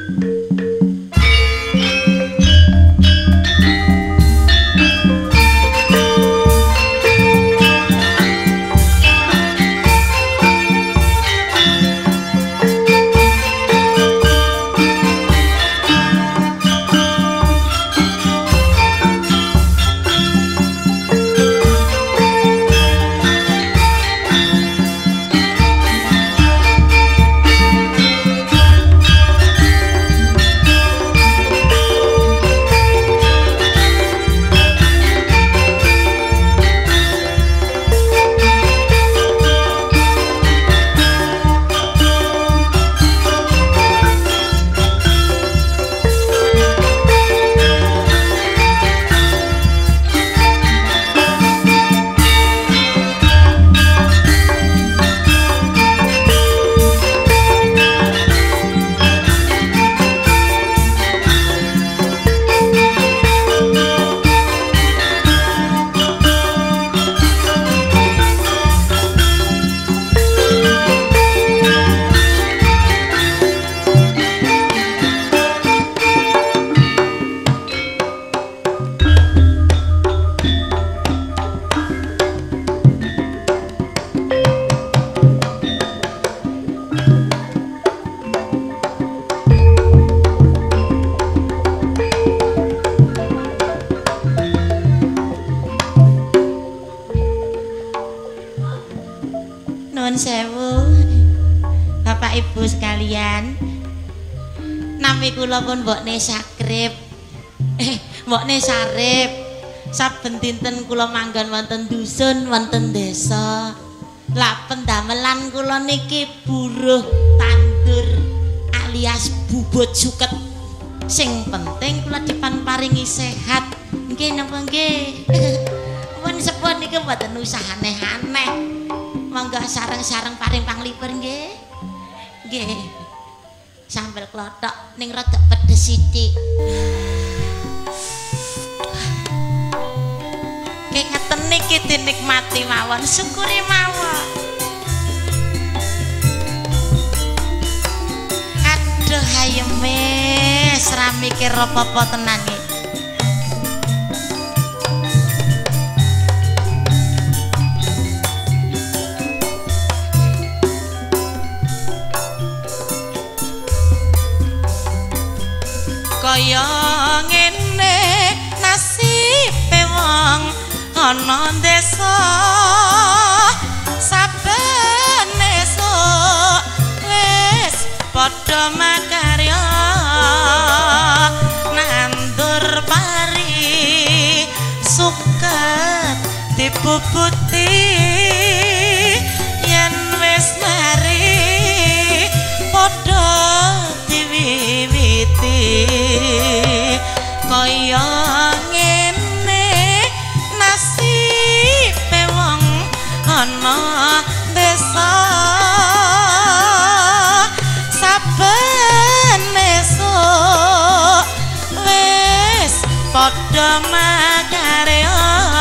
Nuwun sewu Bapak Ibu sekalian, nami kula pun mbokne Sakrip mbokne Sarip. Saben dinten kula manggon wonten dusun wonten desa. Lah pendamelan kula niki buruh tandur alias bubut suket. Sing penting kula diparingi sehat. Nggih napa nggih? Pun sepun niki mboten usah aneh-aneh. Monggo sareng-sareng paring panglipur nggih. Nggih. Sambel klothok ning rada pedes sithik. Nggih ngeten niki dinikmati mawon, syukuri mawon. Aduh ayeme ora mikir apa-apa tenan iki. Kaya ngene nasibe wong ana desa, saben esuk wis padha makarya nandur pari suket dibubuti yen wis mari padha diwiwiti. Kaya ngene nasibe wong ana desa, saben esuk wis padha makarya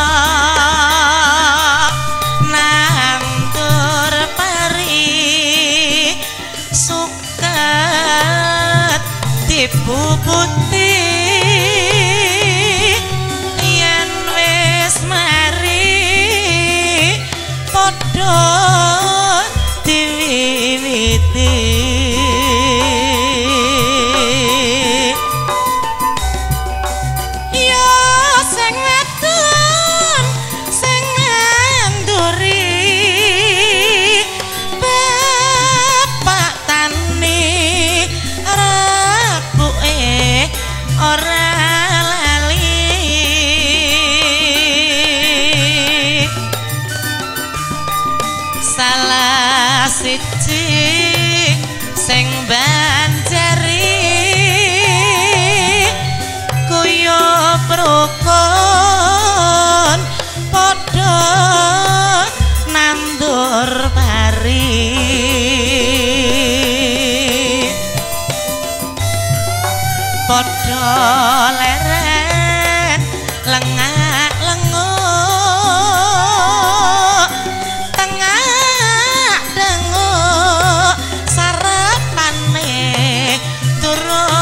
nandur pari suket dibubuti yen wis mari padha diwiwiti. Ya sing wadon sing nganduri bapak tani rabuke ora lali. Salah siji sing banjari kuyup rukun padha nandur pari. Padha leren lengak-lenguk tengah denguk sarapane turun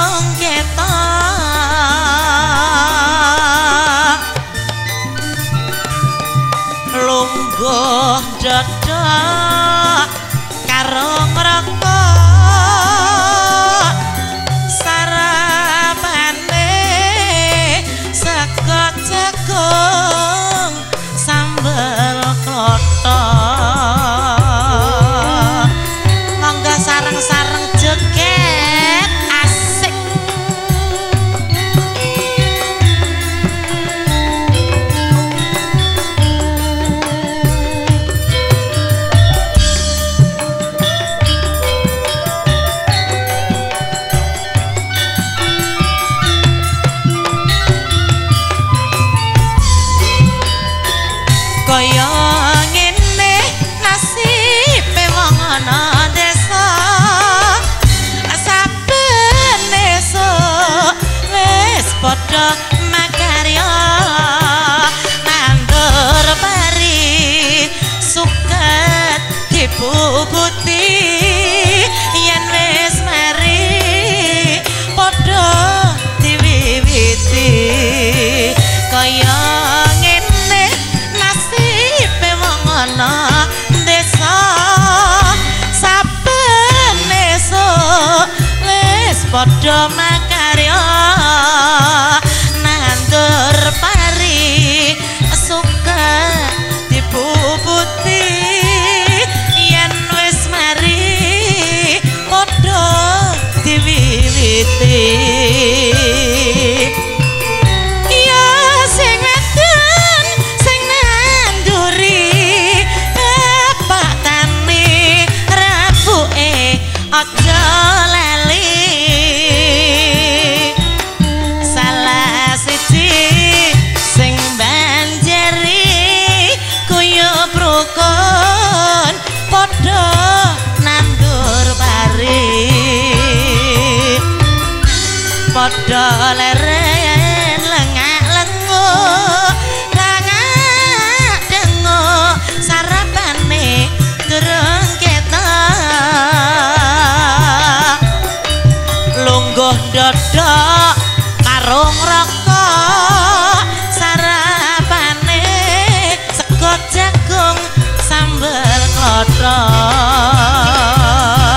padha makarya nandur pari suka dipuputi yen wis mari padha diwiwiti ya sing ngeden sing nanduri patane rabuke aja lali salah siji sing banjari kuyup rukun padha nandur pari padha leren lengak lengo rangak dengo sarapane durung ketok lungguh dodok karung rokok sarapane sego jagung sambel klothok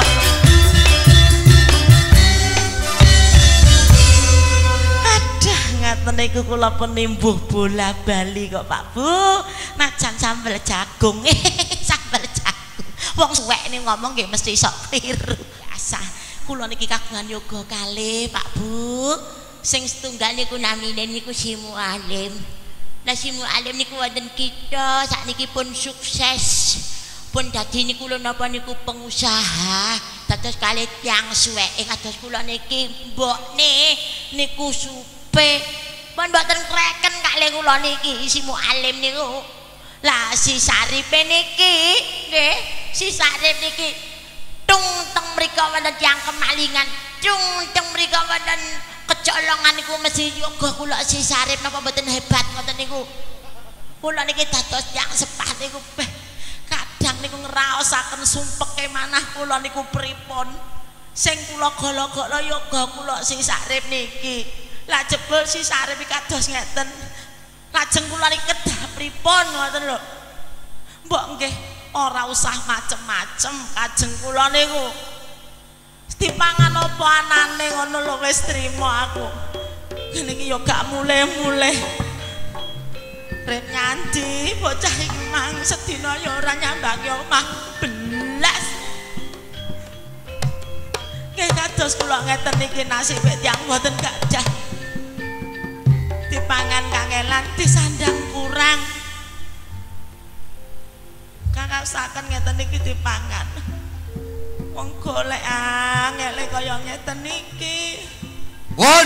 aduh ngaten niku kula penimbuh bola bali kok Pak Bu najan sambel jagung sambel jagung wong suwek ini ngomong nggih mesti sok kliru biasa kula niki kagungan yoga kalih Pak Bu sing setunggal niku namine niku Si Mualim. Lah Si Mualim niku wonten kita sakniki pun sukses. Pun dadi niku lho napa niku pengusaha. Dados kalih tiyang suweke kados kula niki mbokne niku supe. Pun mboten kreken kalih kula niki Si Mualim niku. Lah si Saripe niki nggih, si Sarip niki tung teng mriko wonten tiyang kemalingan. Tung teng mriko wonten kecolongan niku mesti yoga kula Si Sarip napa mboten hebat ngoten niku. Kula niki dados tiyang sepah niku kadang niku ngraosaken sumpeke manah kula niku pripun. Sing kula gala-gala yoga kula Si Sarip niki. Lah jebul Si Sarip iki kados ngeten. Lajeng kula niki kedah pripun ngoten lho. Mbok nggih ora usah macem-macem kajeng kula niku. Dipangan apa anane ngono lho wis trima aku. Ngene iki ya gak mulih-mulih. Rep nyandi bocah iki mang sedina ya ora nyambaki omah belas. Nggih kados kula ngeten iki nasibe tiyang mboten gadah. Dipangan kangelan disandang kurang. Kakasaken ngeten iki dipangan. Wong golek angel kaya ngeten iki. Won.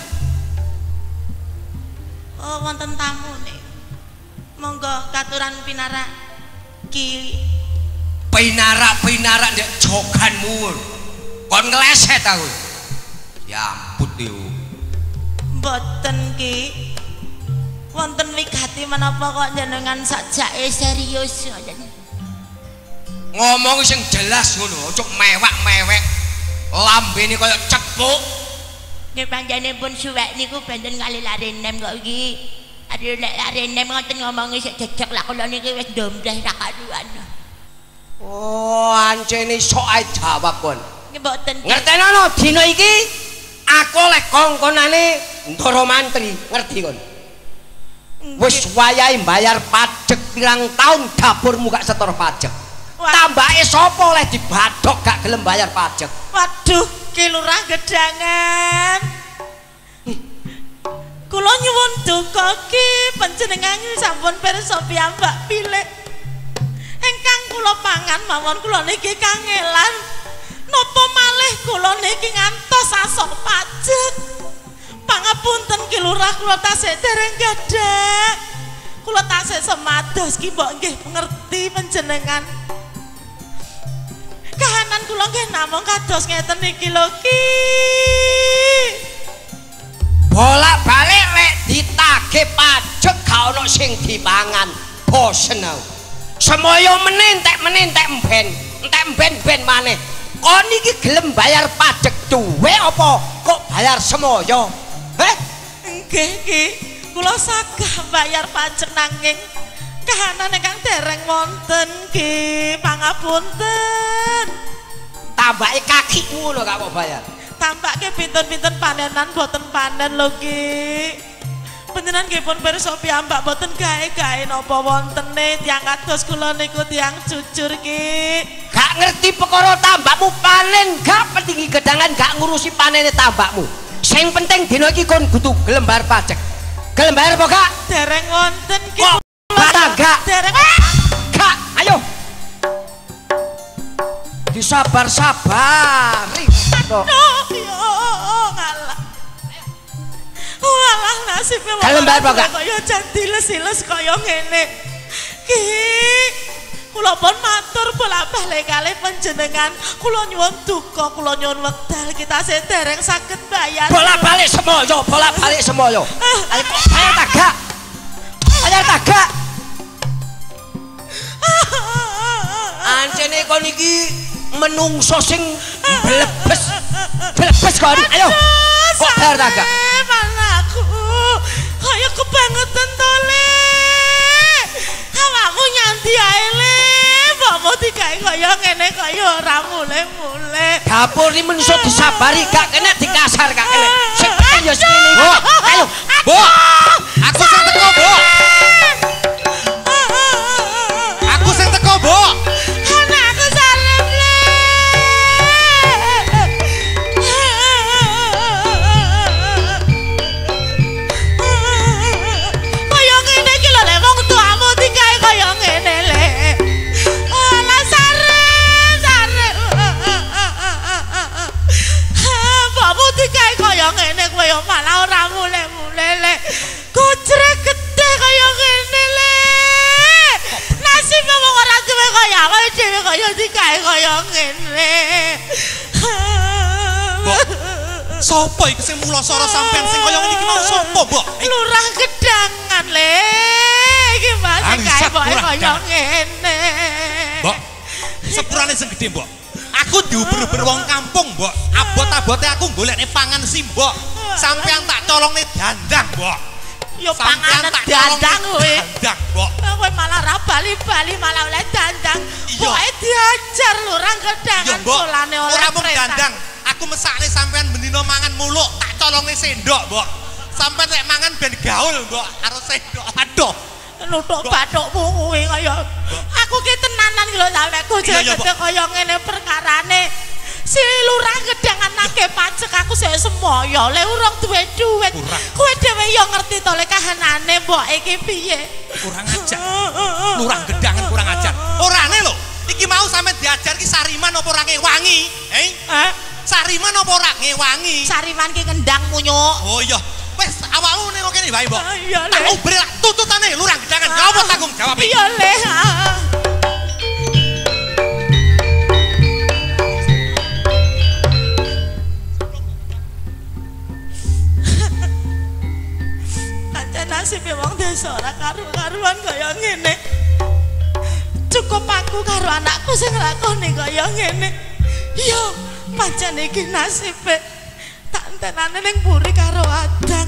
Oh wonten tamu nih. Monggo katuran pinarak Ki. Pinarak ndek joganmu. Kon ngleset aku. Ya ampun yo. Mboten Ki. Wonten wigati menapa kok jenengan sajake serius ngomong sing jelas ngono, cuk mewak-mewek. Lambene kaya cepuk. Nggih panjenengan pun suwek niku benten kali lare nem kok iki. Ade lek lare nem ngoten ngomongi sik jejeg lah kula niki wis ndombleh ra karuan. Oh, ancene sok ae jawab kon. Nggih mboten. Ngertenono dina iki aku oleh kongkonane Ndara Mantri, ngerti kon? Wis wayahe bayar pajak pirang tahun dapurmu gak setor pajak. Tambake sapa oleh dibadhok gak gelem bayar pajak. Waduh, Ki Lurah gedangan. Kula nyuwun duka Ki panjenengan sampun pirsa piyambak pilih. Engkang kula pangan mawon kula niki kangelan. Napa malih kula niki ngantos asok pajak. Pangapunten Ki Lurah kula tasih dereng gadah. Kula tasih semados Ki mbok nggih ngerti panjenengan. Kahanan kula nggih namung kados ngeten iki lho Ki. Bolak-balik rek ditagih pajak gak ono sing dipangan. Bosen aku. Semoyo menentek mben. Entek mben maneh. Kon iki gelem bayar pajak duwe apa kok bayar semoyo? Heh? Nggih Ki, kula sagah bayar pajak nanging kahanan ingkang dereng wonten Ki, pangapunten. Tambake kakimu lho gak mau bayar. tampake pinten-pinten panenan boten panen lho Ki. Panjenengan nggih pun pirsa piyambak boten gawe-gawe napa wontene tiyang kados kula niku tiyang jujur Ki. Gak ngerti perkara tambakmu panen, gak pentingi gedangan, gak ngurusi panene tambakmu. Sing penting dina iki kon kudu gelembar pajak. Gelembar apa gak? Dereng wonten Ki. Gak. Dereng. Gak, ayo. Disabar-sabari. Aduh, yo ngalah. Walah nasibe wong. Gelembar apa gak? Kaya jan diles-iles kaya ngene. Ki, kula pun matur bolak-balik kalih panjenengan. Kula nyuwun duka, kula nyuwun wekdal kita sedereng saged bayar. Bolak-balik semoyo, bolak-balik semoyo. Ayo tagak. Ayo tagak. Ancene kon iki menungso sing blebes. Blebes kon. Ayo. Kok bayar tagak? Malaku kaya kebangetan to Le. Awakmu nyanti ae Le. Mbokmu digawe kaya ngene kaya ora mule-mule. Dapur iki menungso disabari gak kena dikasar gak kena. Sing penting ya ngene. Ayo. Bu. Aku sing teko, Bu. Aku sing teko, Bu. Anakku sarep Le. Kaya ngene iki lho Le wong tuamu digawe kaya ngene Le. Alah sarep. Mbokmu digawe kaya ngene kowe yo malah ora mule-mule Le. Gojrek gede kaya ngene Le. Nasib wong ora duwe kaya awake dhewe kaya digawe kaya ngene. Mbok, sapa iki sing mula sara sampean sing kaya ngene iki mau sapa, Mbok? Lurah Gedangan Le. Iki Mas gawe kok kaya ngene. Mbok, sepurane sing gedhe, Mbok. Aku diuber-uber wong kampung, Mbok. Abot-abote aku golekne pangan si Mbok. Sampean tak colongne dandang, Mbok. Yo panganan dandang kowe. Dandang, Mbok. Kowe malah ra bali-bali malah oleh dandang. Iya. Pokoke diajar Lurah Gedangan Iya, Mbok. polane oleh Ora mung perintah. dandang. Aku mesakne sampean bendina mangan muluk, tak colongne sendok, Mbok. Sampean nek mangan ben gaul, Mbok, karo sendok. Aduh. Nutuk bathukmu kuwi kaya aku ki tenanan lho sampe gojek Iya, gede kaya ngene perkarane. Si Lurah Gedangan nagih pajak aku sik semoyo le urung duwe duit. Kurang. Kowe dhewe yo ngerti to le kahanane mbok iki piye. Kurang ajar. Lurah Gedangan kurang ajar. Orane lho, iki mau sampean diajar ki sariman apa ora ngewangi? Sariman apa ora ngewangi? Sariman ki kendang munyuk. Oh iya. Wes awakmu ning kene wae, Mbok. Iya le. Tak uber lah tututane Lurah Gedangan. Ya apa tanggung jawab iki? Iya le. Pancen nasibe wong desa ora karu-karuan kaya ngene. Cukup aku karo anakku sing lakoni kaya ngene. Iya, pancen iki nasibe tak entenane ning mburi karo Adang.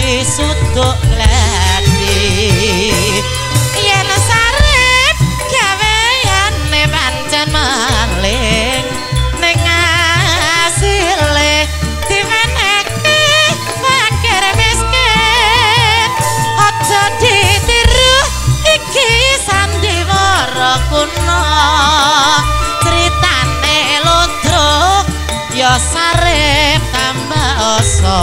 disuduk gladi yen sarep gaweyane pancen maling ning asile dimeneke fakir miskin aja ditiru iki sandiwara kuno critane lodro ya sarep tambah asa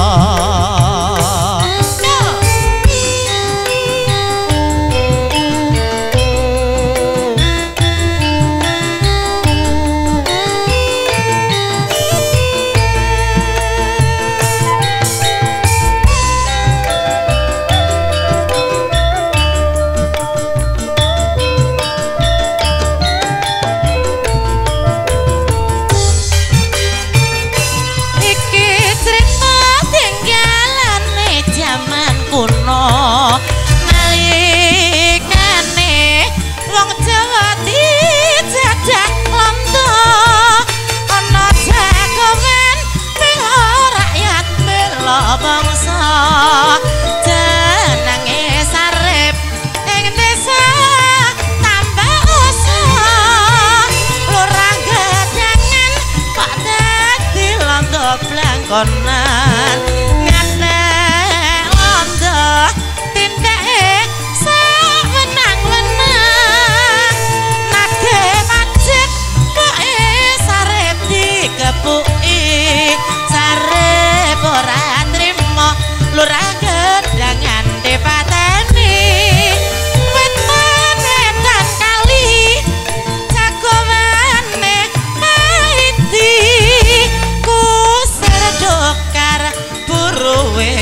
konan ngendek londo tindake sawenang-wenang nage macet poke sarep dikepuki sarep ora trimo lurah gedangan dipateni wetane dan kali jagoane maiti dokar buruwe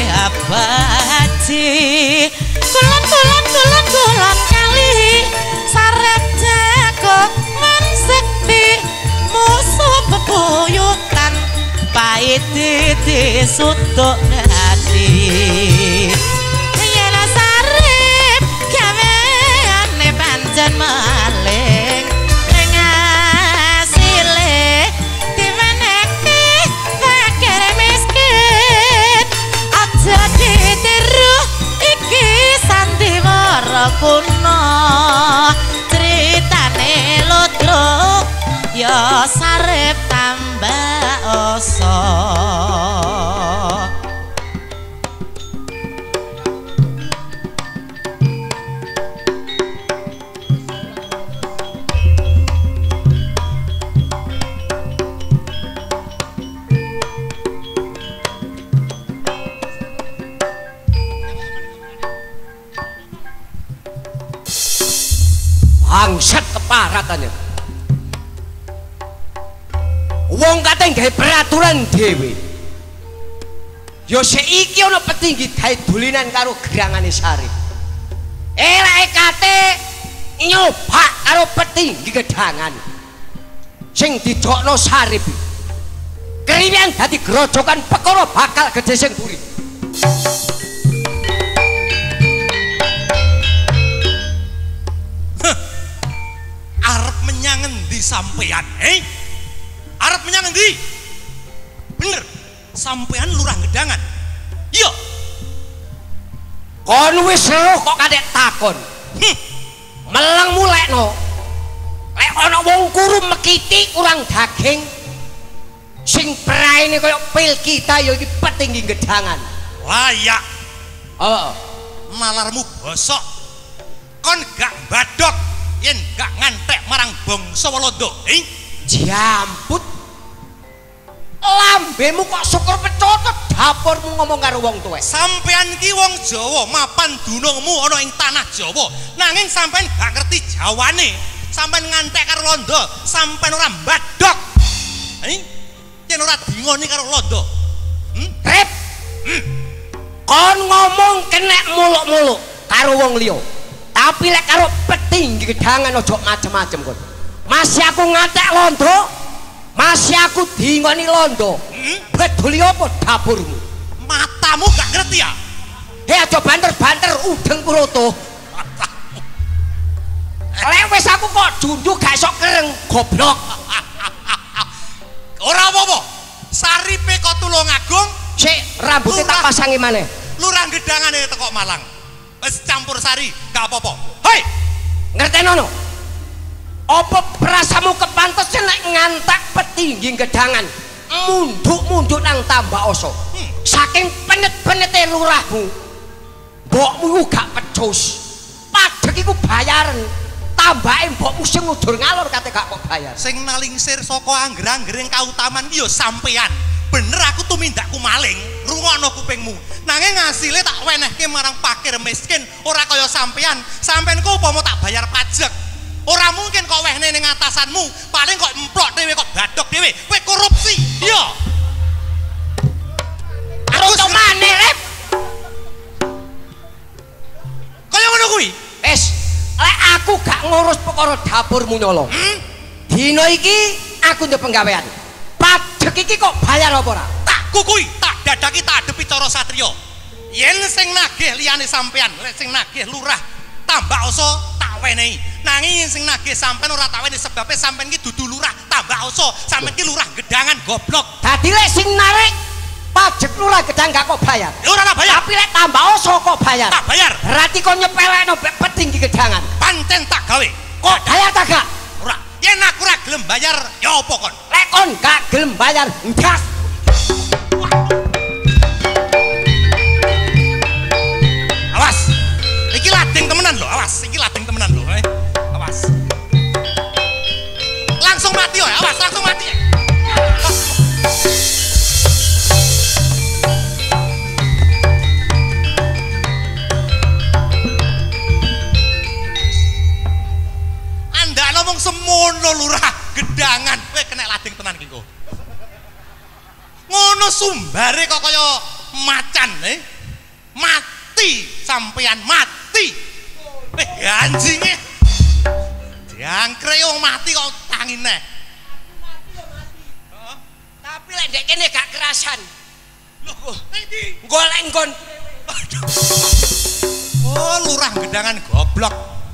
abaji kulon kali sarep jago mensekti musuh bebuyutan pahit disuduk hati yen sarep gaweane pancen maling ning asile dimeneki fakir miskin aja ditiru iki sandiwara kuno critane lodro ya sarep tambah asa bangsat keparatannya wong kateng gawe peraturan dhewe ya seiki ana petinggi gawe dolinan karo gerangane Sarip eleke kate nyoba karo petinggi gedangan sing didokno Sarip kriyan dadi grojokan perkara bakal gedhe sing buri arep menyang endi sampean arep menyang endi bener sampean lurah gedangan iya kon wis roh kok kadek takon meleng mulekno lek ana wong kuru mekiti kurang daging sing praine kaya pil kita ya iki petinggi gedangan layak oh malarmu bosok kon gak badok yen gak ngantek marang bangsa Walanda jamput lambemu kok syukur pecotot dapurmu ngomong karo wong tuwek sampean ki wong Jawa mapan dunungmu ana ing tanah Jawa nanging sampean gak ngerti Jawane sampean ngantek karo Londo sampean ora mbadok yen ora dingoni karo Londo Rep kon ngomong kenek muluk-muluk karo wong liya tapi lek karo petinggi gedangan ojo macem-macem kon masih aku ngantek Londo masih aku dingoni Londo beduli apa dapurmu matamu gak ngerti ya aja banter-banter udeng kuroto lek wis aku kok jundu gak iso kereng goblok ora apa-apa saripe kok Tulungagung sik rambutnya tak pasangi maneh lurah gedangane teko Malang. Wis campur sari, gak apa-apa. Hei, ngertenono. Apa perasamu kepantes nek ngantak petinggi gedangan munduk-munduk nang Tambaoso? Saking penet-penete lurahmu, mbokmu gak pecus. Padhek iku bayaran. Tambake mbokmu sing ngudur ngalor kate gak kok bayar. Sing nalingsir saka angger-anggering kautaman iki ya sampean. Bener aku tumindakku maling, rungokno kupingmu. Nanging ngasile tak wenehke marang fakir miskin, ora kaya sampean. Sampean ku upama tak bayar pajak. Ora mungkin kok wehne ning atasanmu, paling kok emplok dhewe kok badok dhewe. Kowe korupsi. Iya. Karo tomane, Rep. Kaya ngono kuwi. Wis, lek aku gak ngurus perkara dapurmu nyolo. Dina iki aku ndek penggawean. Pajek iki kok bayar apa ora? Tak kukui, tak dadaki tak adepi cara satriya. Yen sing nagih liyane sampean, lek sing nagih lurah Tambaoso tak wenehi. Nanging sing nagih sampean ora tak wenehi sebabe sampean iki dudu lurah Tambaoso, sampean iki lurah gedangan goblok. Dadi lek sing narik pajek lurah gedang gak kok bayar. Ya ora tak bayar. Tapi lek Tambaoso kok bayar. Tak bayar. Berarti kok nyepelekno petinggi gedangan. Pancen tak gawe. Kok bayar tak gak? Ora. Yen aku ora gelem bayar, ya apa kon? Lek kon gak gelem bayar, ndas. Awas. Iki lading temenan lho, awas. Iki lading temenan lho, awas. Langsung mati ya, awas, langsung mati. Anda ngomong semono lurah gedangan, kowe kena lading tenan iki kok. Ngono sumbare kok kaya macan, mati sampean mati. Anjinge. Diangkre wong mati kok tangine. Tapi lek ndek kene gak kerasan. Lho kok ndi? Golek nggon. Oh, lurah gedangan goblok.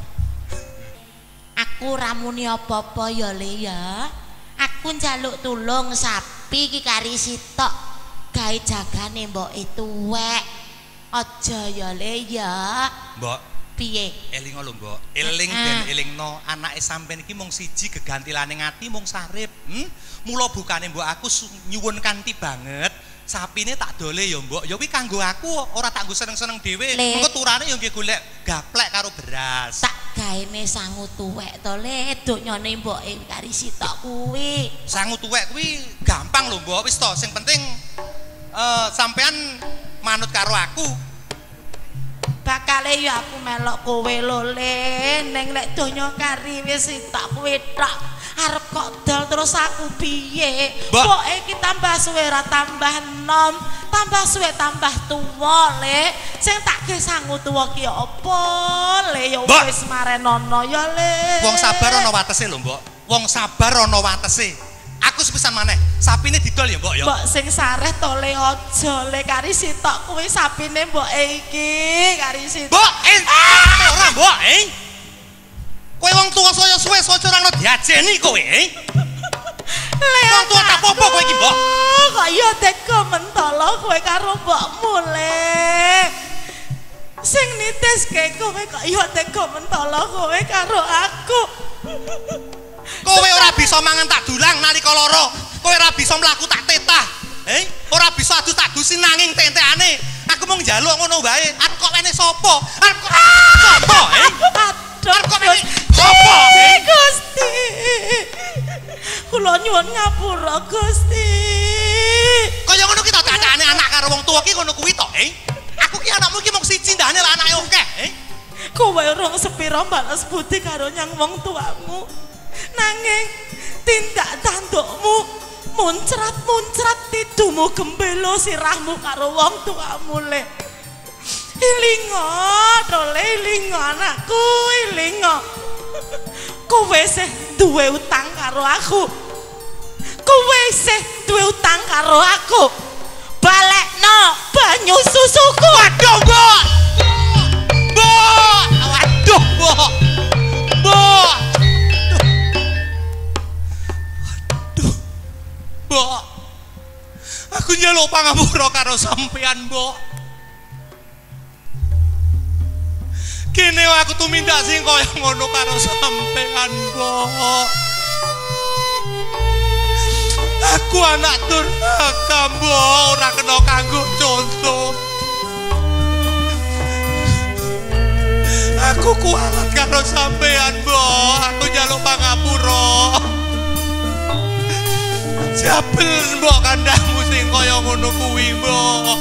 Aku ramuni apa-apa ya Le ya. Aku njaluk tulung sapi iki kari sitok gawe jagane mboke tuwek. Aja ya Le ya. Mbok, Piye? eling lho mbok. Eling ben elingno anake sampean iki mung siji gegantilane ngati mung Sarip. Mula bukane mbok aku nyuwun kanthi banget. Sapine tak dole ya mbok. Ya kuwi kanggo aku ora tak nggo seneng-seneng dhewe. Engko turane ya nggih golek gaplek karo beras. Tak gaene sangu tuwek to Le, donyane mboke kari sitok kuwi. Sangu tuwek kuwi gampang lho mbok. Wis to, sing penting sampean manut karo aku. Bakale ya aku melok kowe lho Le, ning lek donya kari wis sitok kuwi tok. Arep kok dol terus aku piye? Pokoke iki tambah suwe ora tambah enom, tambah suwe tambah tuwa Le. Sing tak ge sangu tuwa ki apa Le? Ya wis marenono ya Le. Wong sabar ana watese lho mbok. Wong sabar ana watese. Aku sepisan maneh, sapine didol ya mbok ya. Mbok sing sareh to Le aja Le kari sitok kuwi sapine mboke iki kari sitok. Mbok, ora mbok, kowe wong tuwa saya suwe aja ora ono diajeni kowe, Wong tuwa tak apa kowe iki, Mbok? Kok ya tega mentolo kowe karo mbokmu Le. Sing nitiske kowe kok ya tega mentolo kowe karo aku. Kowe ora bisa mangan tak dulang nalika lara. Kowe ora bisa mlaku tak tetah. Ora bisa adus tak dusin nanging tentekane. Aku mung njaluk ngono wae. Arep kok wene sapa? Arep kok sapa, Arep kok wene sapa, Gusti. Kula nyuwun ngapura, Gusti. Kaya ngono ki to cacane anak karo wong tuwa ki ngono kuwi to, Aku ki anakmu ki mung siji ndane lah anake akeh, Kowe urung sepira balas budi karo nyang wong tuamu. Nanging tindak tandukmu muncrat-muncrat tidumu gembelo sirahmu karo wong tuamu Le. Ilingo, dole ilingo anakku, ilingo. Kowe sih duwe utang karo aku. Kowe sih duwe utang karo aku. Balekno banyu susuku. Waduh, Mbok. Mbok. Waduh, Mbok. Mbok. Waduh. Mbok. Aku njaluk pangapura karo sampean, Mbok. Kene aku tumindak sing kaya ngono karo sampean, Mbok. Aku anak durhaka, Mbok, ora kena kanggo contoh. Aku kualat karo sampean, Mbok. Aku njaluk pangapura. Jabel, Mbok, kandhamu sing kaya ngono kuwi, Mbok.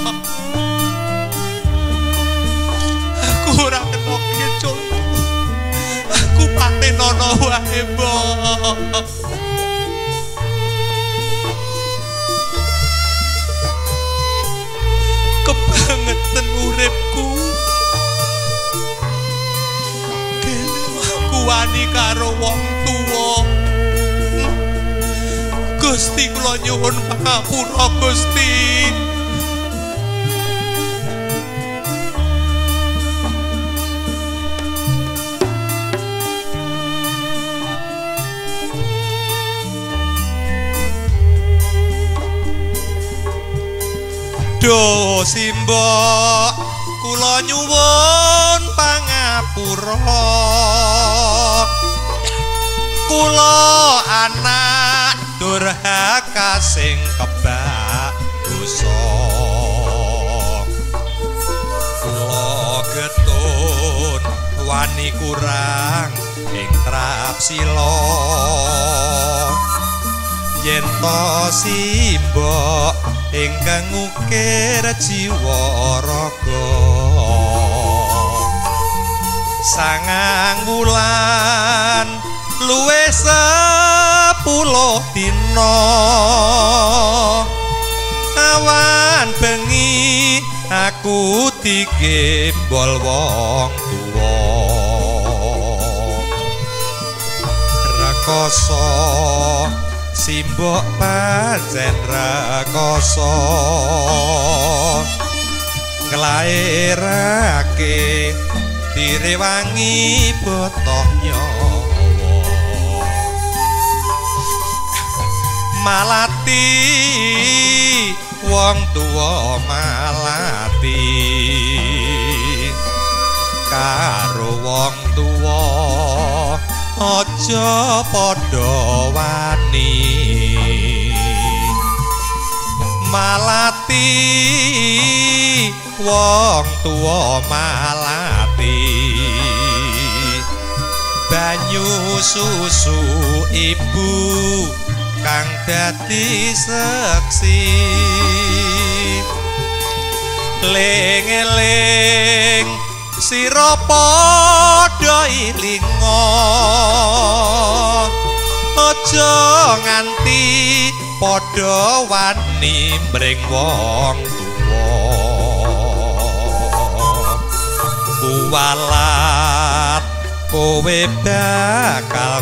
Aku ora kena contoh. Aku patenono wae, Mbok. Kebangetan uripku. Kene aku wani karo wong tuwa. Gusti kula nyuwun pangapura, Gusti. Do Simbok kula nyuwun pangapura. Kula anak durhaka sing kebak dosa. Kula getun wani kurang ing trapsila. Yen to Simbok ingkang ngukir jiwa raga. Sangang wulan luwih 10 dina. Awan bengi aku digembol wong tuwa. Rekoso Simbok pancen rekoso nglairake direwangi botoh nyawa. Malati wong tuwa malati karo wong tuwa aja padha wani. Malati wong tuwa malati banyu susu ibu kang dadi seksi. Ling-eling sira padha ilinga aja nganti padha wani mring wong tuwa. Kuwalat kowe bakal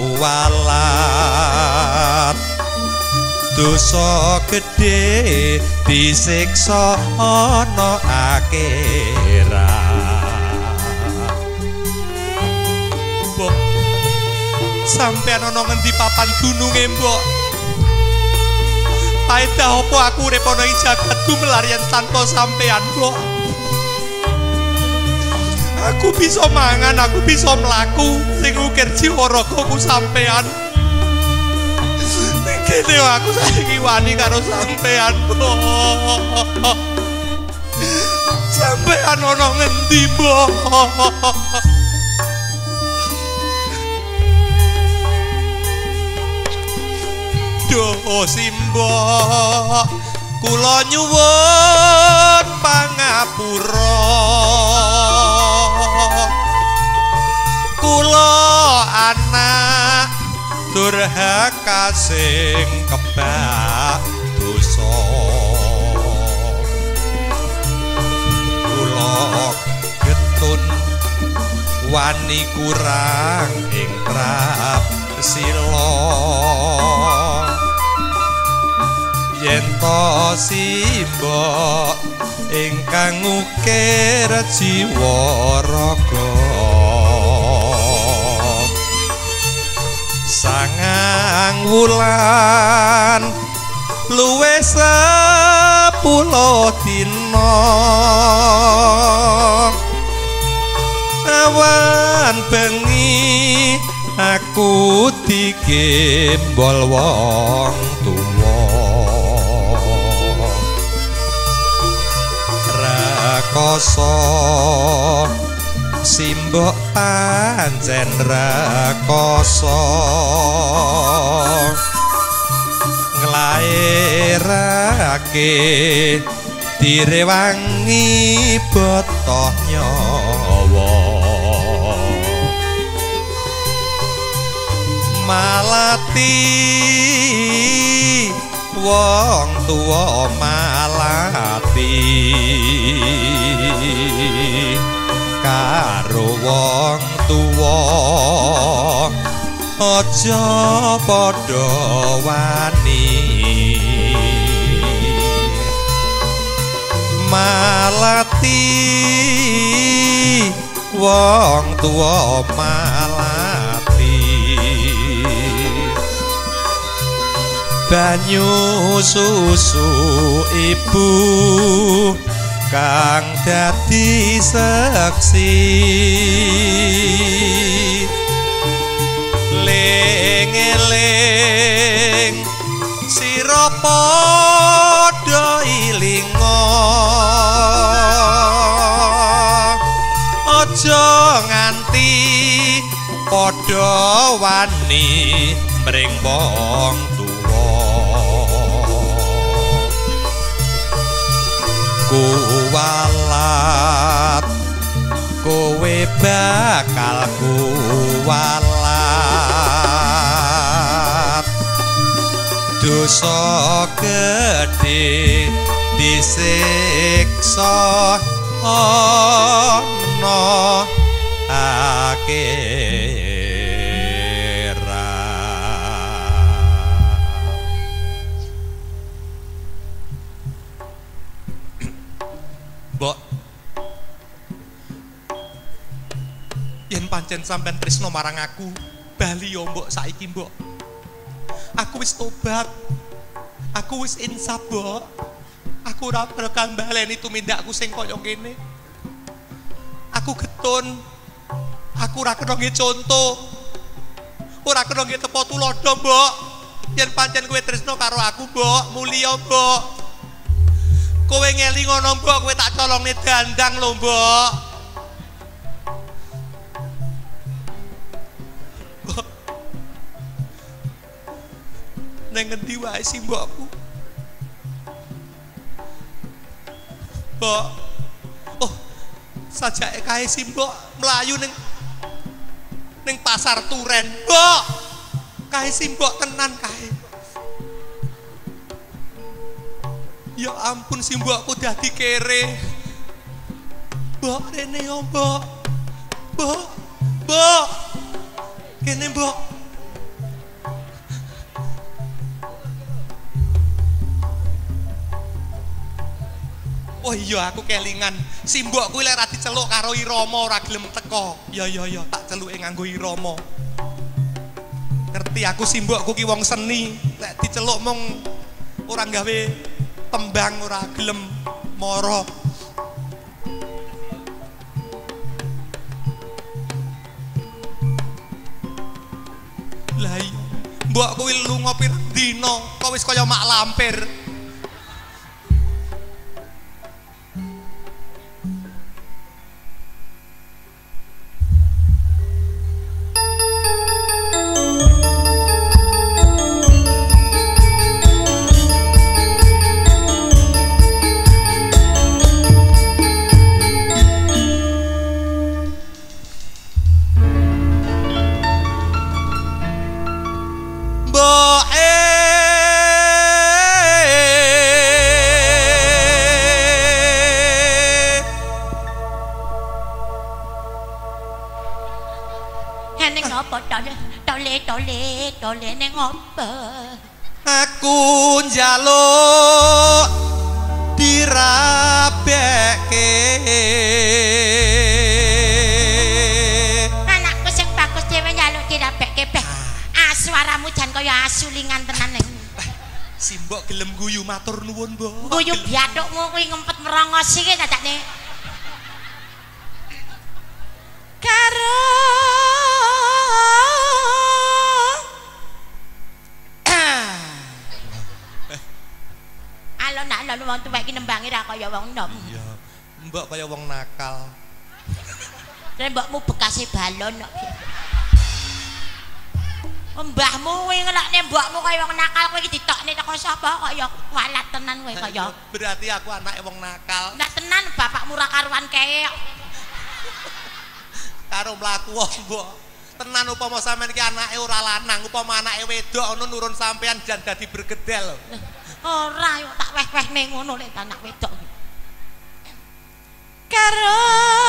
kuwalat. Dosa gedhe disiksa ana akhirat. Mbok, sampean ana ngendi papan dununge, Mbok? Paedah apa aku urip ana ing jagat gumelarian tanpa sampean, Mbok? Aku bisa mangan, aku bisa mlaku, sing ngukir jiwa ragaku sampean. Kene aku saiki wani karo sampean, Mbok. Sampean ana ngendi, Mbok? Do Simbok kula nyuwun pangapura. Kula anak durhaka sing kebak dosa. Kula getun wani kurang ing trapsila. Yen to Simbok ingkang ngukir jiwa raga. Sangang wulan luwih 10 dina. awan bengi aku digembol wong tuwa rakoso simbok pancen rakoso nglairake direwangi botoh nyawa malati wong tuwa malati karo wong tuwa aja padha wani malati wong tuwa malati banyu susu ibu kang dadi seksi ling-eling sira padha ilinga aja nganti padha wani mring wong tuwa kuwalat kowe bakal kuwalat dosa gedhe disiksa ana Mbok, yen pancen sampean tresno marang aku, bali yo mbok saiki mbok. Aku wis tobat. Aku wis insaf, Mbok. Aku ora bakal baleni tumindakku sing kaya ngene. Aku getun. Aku ora kena nggih conto. Ora kena nggih tepo tulodo, Mbok. Yen pancen kowe tresno karo aku, Mbok, mulya, Mbok. Kowe ngeli ngono mbok, kowe tak colongne dandang lho mbok. Mbok. Neng ngendi wae sih mbokku? Mbok. Oh, sajake kae sih mbok mlayu ning pasar Turen. Mbok. Kae sih mbok tenan kae. Ya ampun si mbokku dadi kere. Mbok rene yo mbok. Mbok. Mbok. Kene mbok. Oh iya aku kelingan. Si mbokku lek ra diceluk karo irama ora gelem teko. Ya tak celuke nganggo irama. Ngerti aku si mbokku ki wong seni. Lek diceluk mung ora gawe tembang ora gelem mara. Lah iya, mbok kuwi lunga pirang dina, kok wis kaya mak lampir. Tole ning apa? Aku njaluk dirabekke. Anakku sing bagus dhewe njaluk dirabekke beh. Suaramu jan kaya asulingan tenan ning. Si mbok gelem guyu matur nuwun, Mbok. Guyu biatukmu kuwi ngempet merongos iki dadane. karo alon-alon wong tuwek iki nembangi ra kaya wong nom. Iya. Mbok kaya wong nakal. Lah mbokmu bekase balon kok. Mbahmu kuwi ngelokne mbokmu kaya wong nakal kowe iki ditokne teko sapa kok ya walat tenan kowe kaya. Berarti aku anake wong nakal. Ndak tenan bapakmu ra karuan kae. Karo mlaku mbok. Tenan upama sampean iki anake ora lanang, upama anake wedok ono nurun sampean jan dadi bergedel. Ora yo tak weh-wehne ngono lek anak wedok. Karo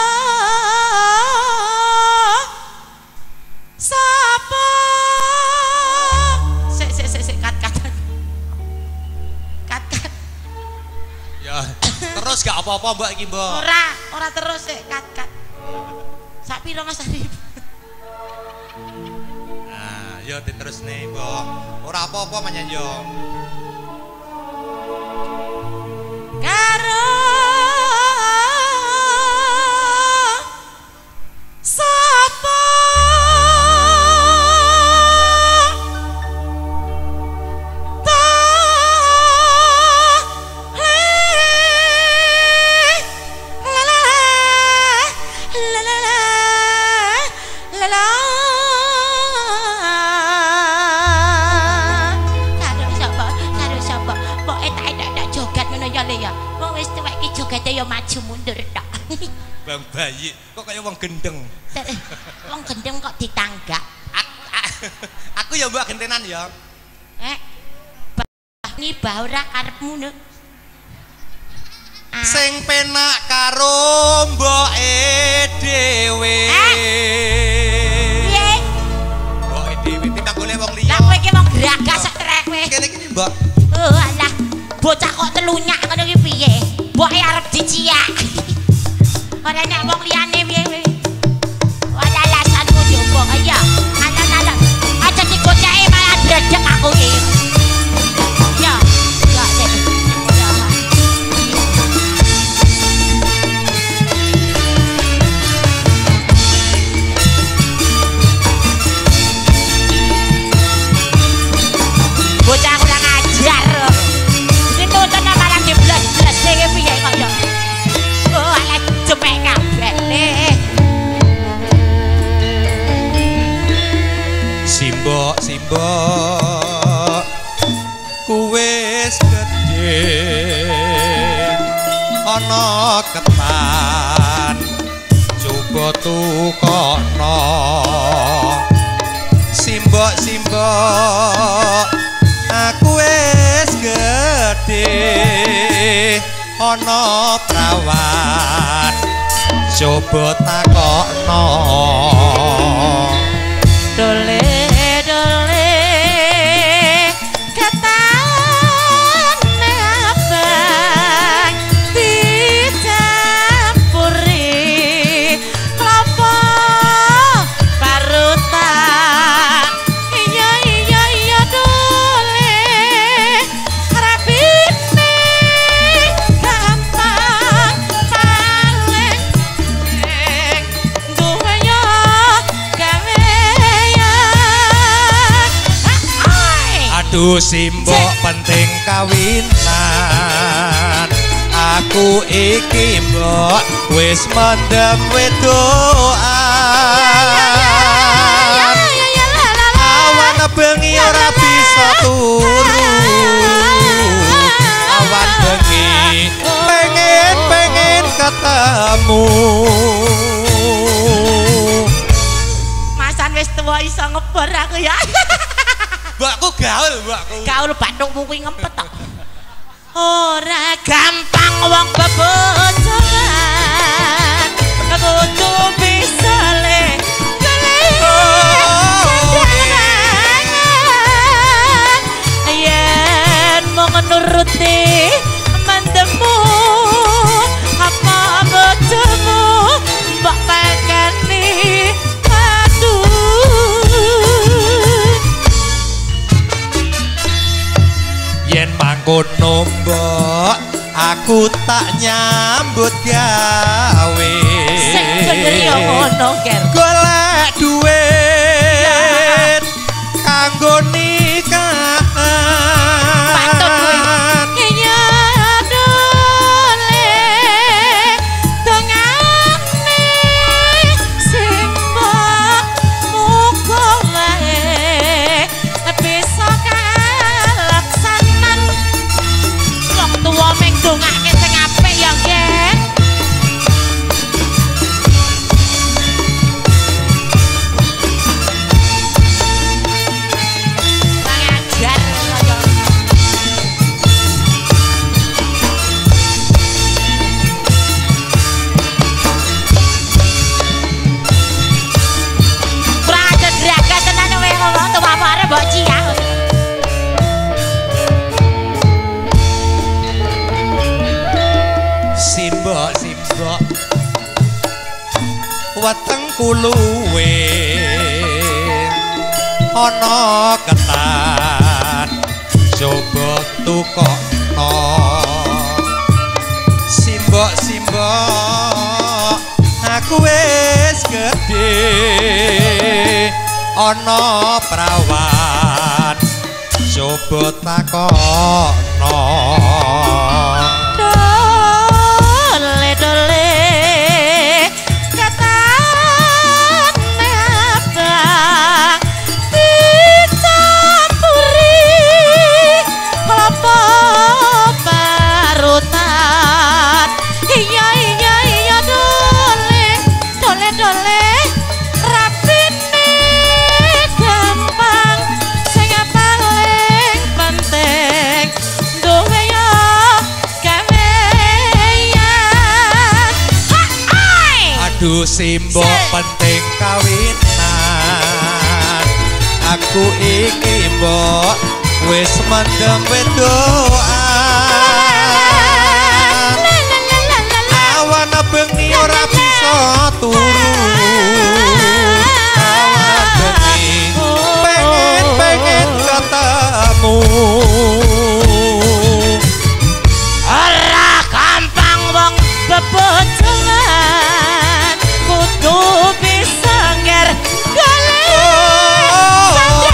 sapa? Sik kat. Ya, terus gak apa-apa Mbak iki, Mbak. Ora terus sik kat. Sak pira Mas Arif? Nah, yo diterusne, Mbak. Ora apa-apa manyan yo. Karo sapa jogete ya maju mundur tok. Bang bayi, kok kaya wong gendeng. Wong gendeng kok ditanggak. Aku ya Mbak gentenan ya. Ngibah ora karepmu nek. Sing penak karo mboke dhewe. Piye? Mboke dhewe timbang golek wong liya. Lah kowe iki wong geragas sak trek kowe. Kene iki Mbak. Oh alah, bocah kok telunyak ngono iki piye? Mboke arep diciak. Ora nek wong liyane piye kowe? Ora alasanmu jopo ayo. Anak-anak, aja digoceki malah dredeg aku iki. Ya, ya sik. Ya. Bocah kurang ajar. Itu tenan malah diblas-blas iki piye kok ya. Oh, ala cepek kabeh. Simbok ku wis gedhe ana ketan coba tukono simbok aku wis gedhe ana prawan coba takokno Dole ketan abang dicampuri kelapa parutan iya dole rabine gampang paling duwenya aduh simbok penting kawinan aku iki mbok wis mendem wedoan awan bengi ora bisa turu awan bengi pengen ketemu Masan wis tuwa iso ngebor aku ya. Mbakku gaul, mbakku. Gaul bathukmu kuwi ngempet tok. Ora gampang wong bebojokan. Kudu bisa le. Yen mau nuruti mandemu apa bojomu mbok pakani yen mangkono mbok aku tak nyambut gawe bener ya ngono ger golek duit kanggo Patut kuwi. nikahan Iya dole dongane sing mbok muga wae bisa kalaksanan wong tuwa ming dongake sing apik ya nggih. Ngajar kaya kurang ajar geragas tenan kowe ngomong tuwa pare mbok ciak. simbok wetengku luwe ana ketan coba tukokno simbok aku wis gedhe ana prawan coba takokno Dole katane abang dicampuri kelapa parutan iya dole rapine gampang sing paling penting duwe yo gawean aduh simbok penting kawinan aku iki mbok wis mendem wedoan awan bengi ora bisa turu awan bengi pengen ketemu ora gampang wong bebojongan kudu bisa nger golek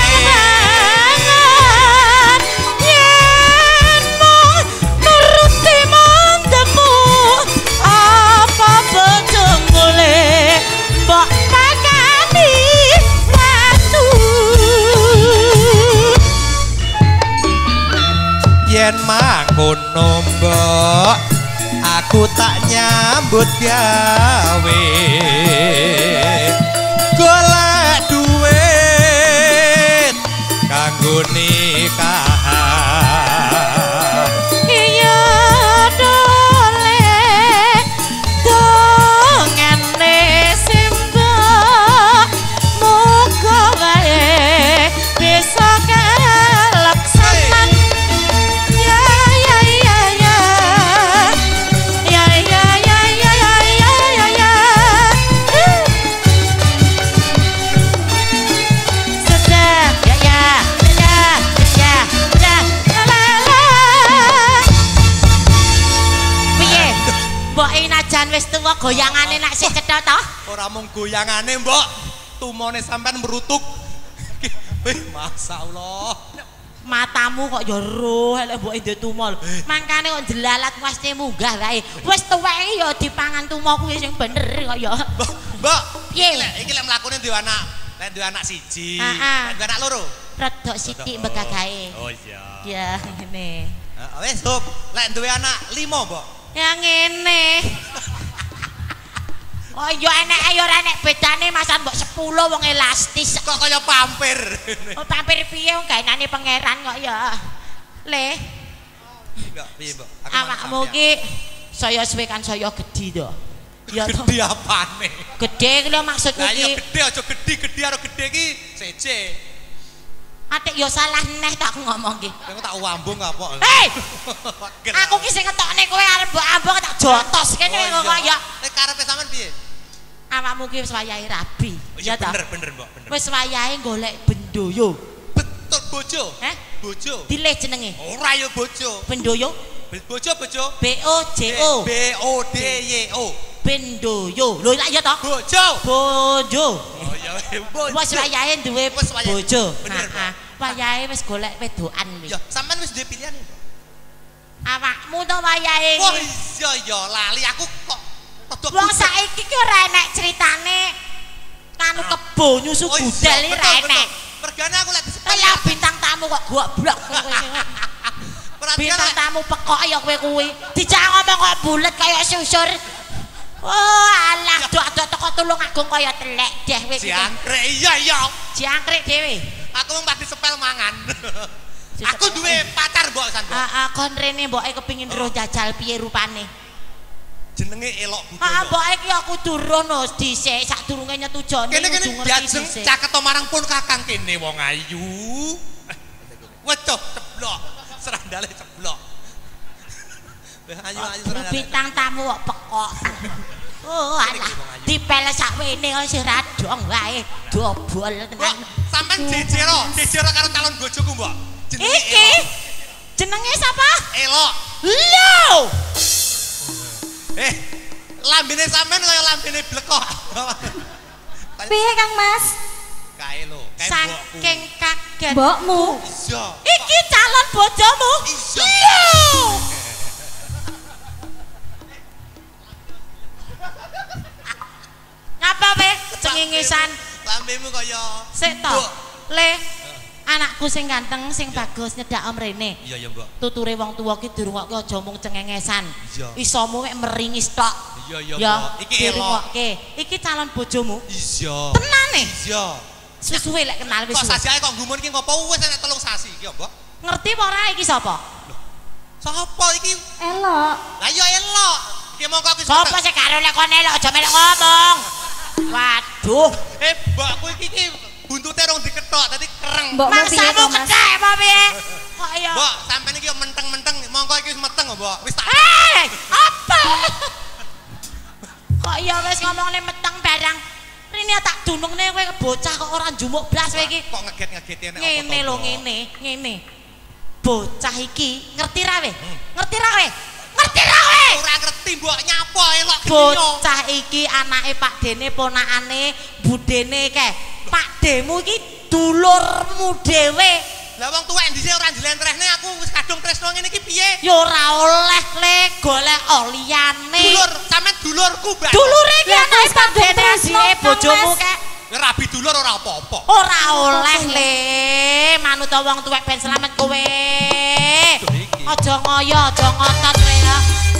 sanjangan yen mung nuruti mandemu apa bojong golek mbok pakani watu yen mangkono mbok aku tak nyambut gawe golek duit kanggo nikahan iya dole dongane simbok muga wae bisa kalaksanan ya sudah piye mbok najan wis tuwa goyangane nak sik cetha to Ora mung goyangane, Mbok. Tumone sampean merutuk. Masyaallah. matamu kok ya roh elek mboke ndek tumo lho mangkane kok jelalat mesti munggah wae wis tuweke ya dipangan tumo kuwi sing bener kok ya Mbok, piye iki lek mlakune duwe anak, lek duwe anak siji, Heeh. lek duwe anak loro. rodok sithik begagae Oh iya. ya ngene Wis, Hop, lek duwe anak 5, Mbok. ya ngene oh iya eneke ya ora enek bedane masan mbok 10 wong elastis Kok kaya pampir. oh pampir piye wong gaenane pangeran kok ya le Enggak, piye, Mbok? awakmu ki saya suwe kan saya gedhi to ya to Gede apane? gedhe lho maksudku Lah iya ki gede aja gede karo gede ki seje. atik ya salah neh tak aku ngomong ki Kowe tak wambung apa? hei aku ki sing ngetokne kowe arep mbok ambung tak jotos kene kok ya Nek karepe sampean piye? awakmu ki wis wayahe rabi ya ta Bener, Mbok, bener. wis wayahe golek bendoyo Betul bojo. Heh? Bojo. dileh jenenge Ora yo bojo. bendoyo Bojo. B O J O B O D Y O. Bendoyo. Lho lak ya to? Bojo. Bojo. Oh ya bojo. Wis wayahe duwe Wis wayahe. bojo. Bener, Heeh. Wayahe wis golek wedokan Ya, sampean wis duwe pilihan. awakmu to wayahe. Wah iya ya lali aku kok Wong saiki ki ora enek critane kanu kebo nyusu budal iki ora enek. Pergane aku lek disepel Kaya bintang tamu kok goblok kowe. Bintang tamu pekok ya kowe kuwi. Dijak ngomong kok bulet kaya susur. Oh alah dok teko tulung agung kaya telek deh kowe iki. jangkrik iya iya. Jangkrik dhewe. Aku mung pati sepel mangan. Aku duwe pacar mbok san. Heeh kon rene mboke kepengin roh jajal piye rupane. Jenenge Elok Budoyo. Heeh mboke ki aku turun dhisik sadurunge nyetujone. Kene diajeng caket marang pun kakang kene wong ayu. Wedoh ceblok. Serandale ceblok. Ayu serandale. Bintang tamu kok pekok. Oh alah dipel sakwene wis ora dong wae dobol tenan. Sampeyan jejero karo calon bojoku mbok. Iki jenenge sapa? Elok. Lho. Lambene sampean kaya lambene blekok. Piye Kang Mas? Kae lho, kae Saking kaget. Mbokmu. Iya. Iki calon bojomu? Iya. Lho. Ngapa we cengengesan? Lambemu kaya Sik to. Le. Anakku sing ganteng, sing bagus nyedak om rene. Iya ya, Mbak. Tuture wong tuwa ki dirungokke aja mung cengengesan. Iya. Isomu mek meringis tok. Iya ya, Ya, Mbak. Iki Elok. dirungokke. Iki calon bojomu. Iya. Tenane. Iya. Susuwe lek kenal wis. Kok sasi ae kok gumun iki ngopo wis enek 3 sasi iki ya, Mbak? Ngerti apa ora iki sapa? Sapa iki? Elok. Lah ya Elok. Iki mongko aku Sapa sing karo lek kon elok aja melok ngomong. Waduh, mbakku iki buntute rong diketok dadi kereng. Mbok mangsamu kecek apa piye? Kok ya? Mbak, sampean iki yo menteng-menteng, mongko iki wis meteng, Mbak. Wis tak. Apa? Kok ya wis ngomongne meteng barang. Rene tak dunungne kowe bocah kok ora njumuk blas kowe iki. Kok ngeget-ngegeti nek apa Ngene lho ngene. Bocah iki ngerti ra we? Ngerti ra we? Ngerti ra we? Ora ngerti mbok nyapa Elok geni. Bocah iki anake Pak Dene ponakane budene kae. Pak Demu iki dulurmu dhewe. Lah wong tuwek dhisik ora njlentrehne aku wis kadung tresno ngene iki piye? Ya ora oleh le golek liyane. Dulur, sampean dulurku, Mbak. Dulure iki Ya, anake wis Pak kadung Dene tresno, asine Kang bojomu Mas. kae. Rabi dulur ora apa-apa. Ora oleh le. Manut wong tuwek ben slamet kowe. Aja ngoyo, aja ngotot kowe ya.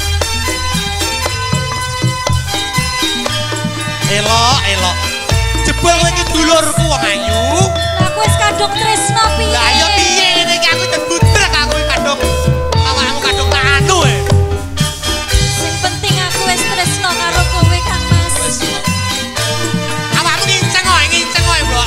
Elok. Jebul kowe iki dulurku wong ayu. Lah aku wis kadung tresno piye? Lah ya piye ngene iki aku jembudrek aku kadung awakmu kadung tak anu e. Sing penting aku wis tresno karo kowe Kang Mas. Awakmu nginceng wae, Mbok.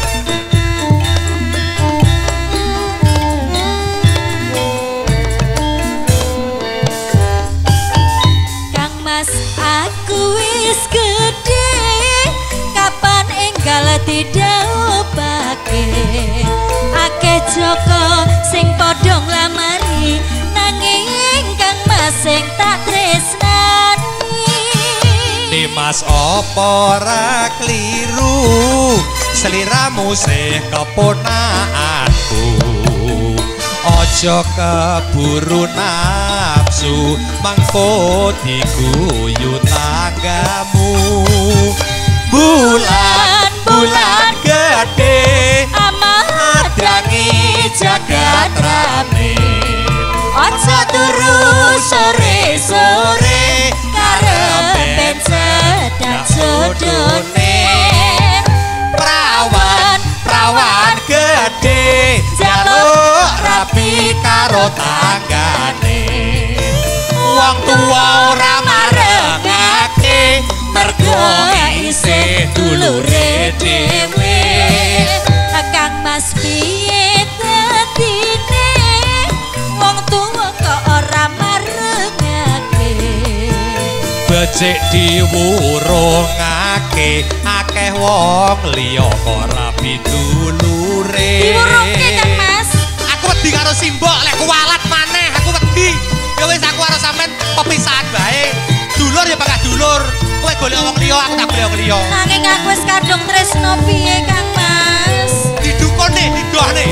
Kang Mas aku wis gedhe kapan enggal didhaupake akeh joko sing padha nglamari nanging Kang Mas sing tak tresnani. Dimas apa ora kliru seliramu sih keponakanku ojo keburu nafsu mangko diguyu tanggamu bulan gede Amadangi jagat rame ojo turu sore-sore karepen sedang jodone perawan gede jaluk rapi karo tanggane wong tuwa ora marengake mergo isih dulure dhewe Kang Mas piye dadine wong tuwa kok ora marengake becik diwurungake akeh wong liya kok rapi dulure diwurungke Kang Mas. Aku wedi karo simbok lek kuwalat maneh aku wedi. Ya wis aku karo sampean pepisahan bae. Dulur ya bakal dulur. dulur. Kowe golek wong liya, aku tak golek wong liya. Nanging aku wis kadung tresno piye Kang Mas? Didukone, didohne.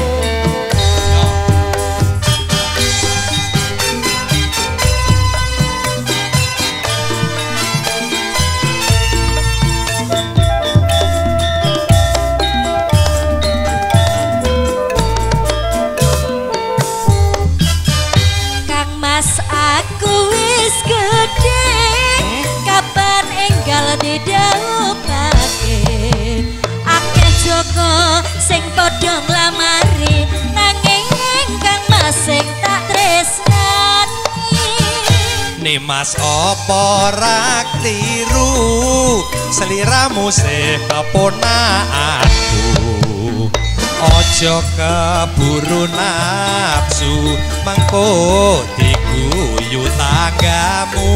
Sing padha nglamari nanging Kang Mas sing tak tresnani. Nimas apa ra kliru seliramu sih keponakanku. Aja keburu nafsu mengko diguyu tanggamu.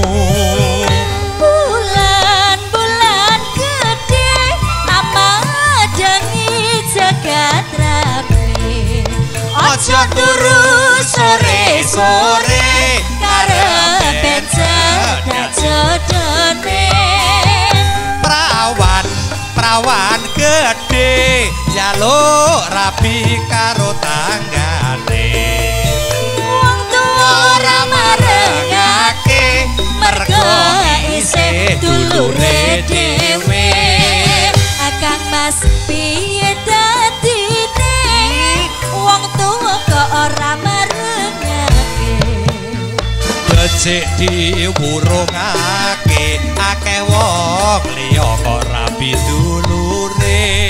Bulan-bulan gede amadangi jagat rapi. Aja turu sore-sore karepen cedak jodone. Prawan gede jaluk rapi karo tanggane. Wong tuwa ora marengake mergo isih dulure dhewe. Kang Mas piye dadine wong tuwa kok ora marengake. Becik diwurungake akeh wong liya kok rabi dulure.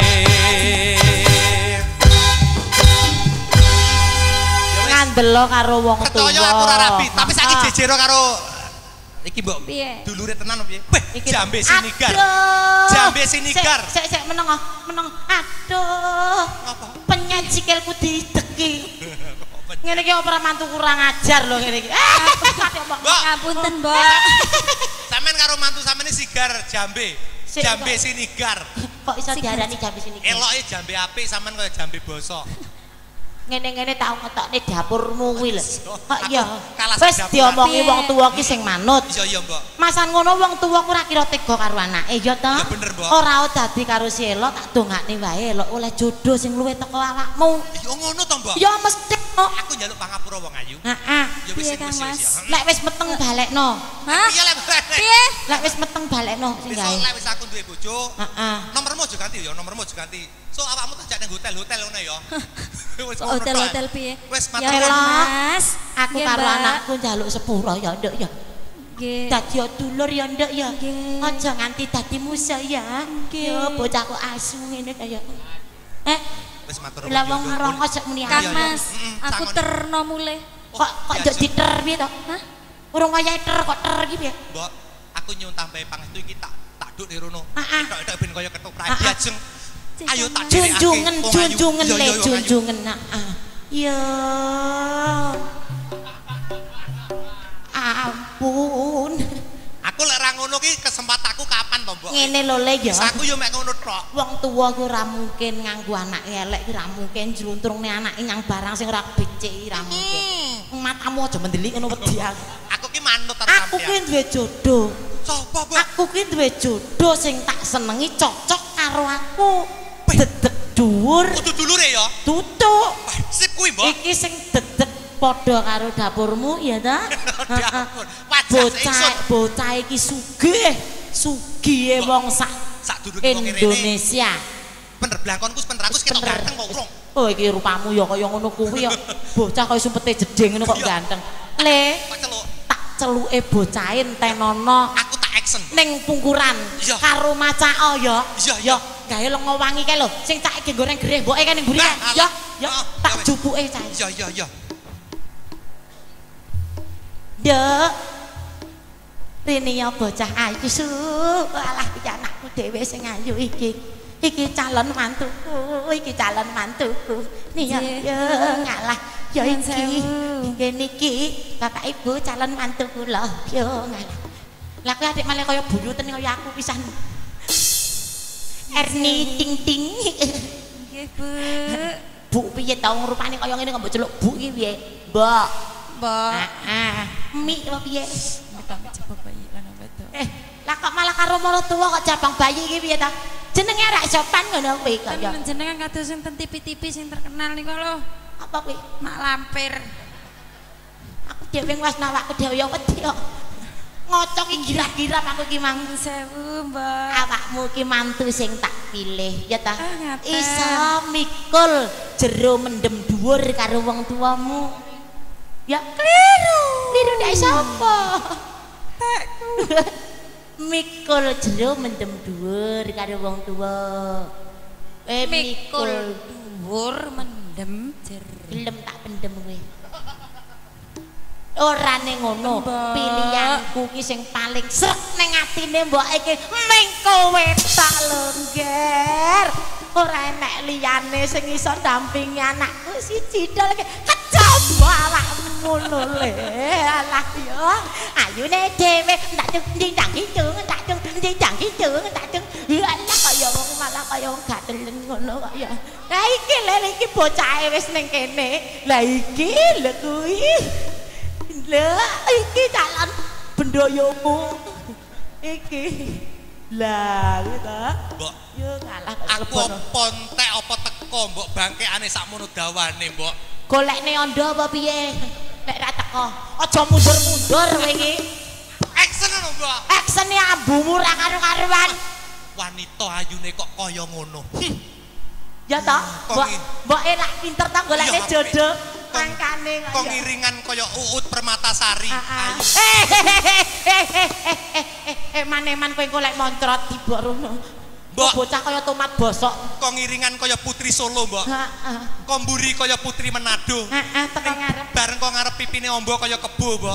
Ngandelo karo wong tuwa. Ketoyo aku ora rabi, tapi saiki jejero karo iki mbok Piye? dulure tenan opo piye? Weh, jambe sinigar. Aduh. Jambe sinigar. Sik meneng. Aduh. Apa? Penyet sikilku dideki. Ngene iki ora mantu kurang ajar lho ngene iki. Mbak, Ngapunten, Mbak. sampean karo mantu sampean sigar jambe. Sik, Jambe Mbak. sinigar. Kok iso diarani jambe sinigar? Eloke jambe apik sampean kaya jambe bosok. Ngene-ngene tau ngetokne dapurmu kuwi lho. Kok iya. Kalah Wis dapur. diomongi Piye? wong tuwa ki sing manut. Iya Mbak. Masan ngono wong tuwa ku ora kira tega karo anake ya ta? Ya bener, Mbak. Ora dadi karo si Elok tak dongakne wae Elok oleh jodoh sing luwih teko awakmu. Ya ngono to Mbak. Ya mesti kok. Aku njaluk pangapura wong ayu. Heeh. Ya wis Piye, sing Kang wis Mas? ya. Lek wis meteng balekno. Hah? Iya lek Piye? Lek wis meteng balekno sing Besok gawe. lek wis aku duwe bojo. Heeh. Nomormu aja ganti ya, nomormu aja ganti. So awakmu tak jak nang hotel-hotel ngono ya. Wis ngono, Hotel-hotel Mbak. piye? Wis Ya matur Elok. Mas. Aku Nggih, karo Mbak. anakku njaluk sepuro ya nduk ya. Nggih. Dadi dulur ya nduk ya. Nggih. Aja nganti dadi musuh ya. Nggih. Ya bocah kok asu ngene kaya. wis matur. Lah wong ngerongok sik muni Kang Iya, iya. Mas, aku sangon. terno mulih. kok njok diter piye to? Hah? Urung wayahe ter kok ter iki piye? Mbok, aku nyuwun tambahi pangestu iki tak duk di rono. Ah. Tok ben kaya ketoprak Ah, ah. diajeng. Ayo tak Junjungan, dherekake, wong ayu. junjungan Iya, le, iya, wong ayu. junjungan. Heeh. Ya. Ampun. Aku lek ra ngono ki kesempatanku kapan to, Mbok? Ngene lho le ya. Aku yo mek ngono tok. Wong tuwa ku ora mungkin nganggo anake elek, ora mungkin jluntrungne anake nyang barang sing ora becik, ora mungkin. Matamu aja mendelik ngono wedi aku. Aku ki manut karo Aku ki sampean. duwe jodoh. Sopo, Mbok? Aku ki duwe jodoh sing tak senengi cocok karo aku. Dedek dhuwur, Kudu dulure ya. tutuk. Wah, sip kuwi, Mbok. Iki sing dedek padha karo dapurmu ya ta? Dapur. Wajah ingsun. Bocah iki sugih. Sugih wong sak Sadurunge wong kene. Indonesia. Bener blangkonku bener aku ketok Bener. ganteng kok urung. Oh iki rupamu ya kaya ngono kuwi ya. Bocah kaya sumpete jeding ngono kok Iya. ganteng. Le, Tak celuk. tak celuke bocahe entenono Aku tak action. ning pungkuran Iya. karo macao ya. Iya, iya. Gawe lengo wangi kae lho, sing tak iki goreng gereh mboke kae ning mburi kae. Nah, Ya, alah. ya, Oh, tak ya wes. jupuke cae. Iya iya iya. Dek. Rene ya bocah ayu su. Alah iki anakku dhewe sing ayu iki. Iki calon mantuku, iki calon mantuku. Nih ya, Nggih. ya ngalah. Ya Nyuwun iki, sewu. nggih niki Bapak Ibu calon mantuku lho. Yo ngalah. Lah kowe adik malah kaya buyuten kaya aku pisan. Erni ting ting. Nggih, Bu. Bu piye tau rupane kaya ngene kok mbok celuk Bu iki piye? Mbok. Mbak. Heeh. Mi apa piye? Kita coba bayi lan apa tuh? Lah kok karo maratuwa kok cabang bayi iki piye ta? Jenenge ra sopan ngono kuwi kok ya. Jenengan kados sing ten TV-TV sing terkenal niku lho. Apa kuwi? Mak Lampir. Aku dhewe wis nawake dhewe ya wedi kok. Ngocok iki gira-gira aku ki mang. Sewu, Mbak. Awakmu ki mantu sing tak pilih ya ta. Ngaten. Iso mikul jero mendem dhuwur karo wong tuamu. Ya keliru. Keliru nek sapa? Tekku. Mikul jero mendem dhuwur karo wong tua. Mikul dhuwur mendem jero. Gelem tak pendem kowe. Ora ning ngono, Mbak. pilihanku ki sing paling srek ning atine mbok iki ming kowe tak lho, Nger. Ora enek liyane sing iso ndampingi anakku siji tok iki. Kecoba awakmu lho le. Alah yo, ayune dhewe ndak ndang kicung, ndak ndang kicung, ndak alah kaya wong malah kaya wong gatelen ngono kok ya. Lah iki lho iki bocahe wis ning kene. Lah iki lho kuwi. Lah iki calon bendoyomu. Iki. Lah gitu. Mbok, Yo kalah aku pontek apa teko mbok bangkeane sakmono dawane, Mbok. golekne ondo apa piye? Nek ra teko, aja mundur-mundur kowe iki. Action ngono, Mbok. Aksene ambumu ra karo-karuan. Wanita ayune kok kaya ngono. Ya ta? Kok Mbok lak pinter ta golekne Iya, jodoh. Kok- Mangkane Kok ngiringan kaya Uut Permatasari. Ayu. Maneman kowe golek moncrot tiba rono. Mbok. Bocah kaya tomat bosok. Kok ngiringan kaya Putri Solo, Mbok. Heeh. Kok mburi kaya Putri Manado. Heeh, teko ngarep. Bareng kok ngarep pipine ombo kaya kebo, Mbok.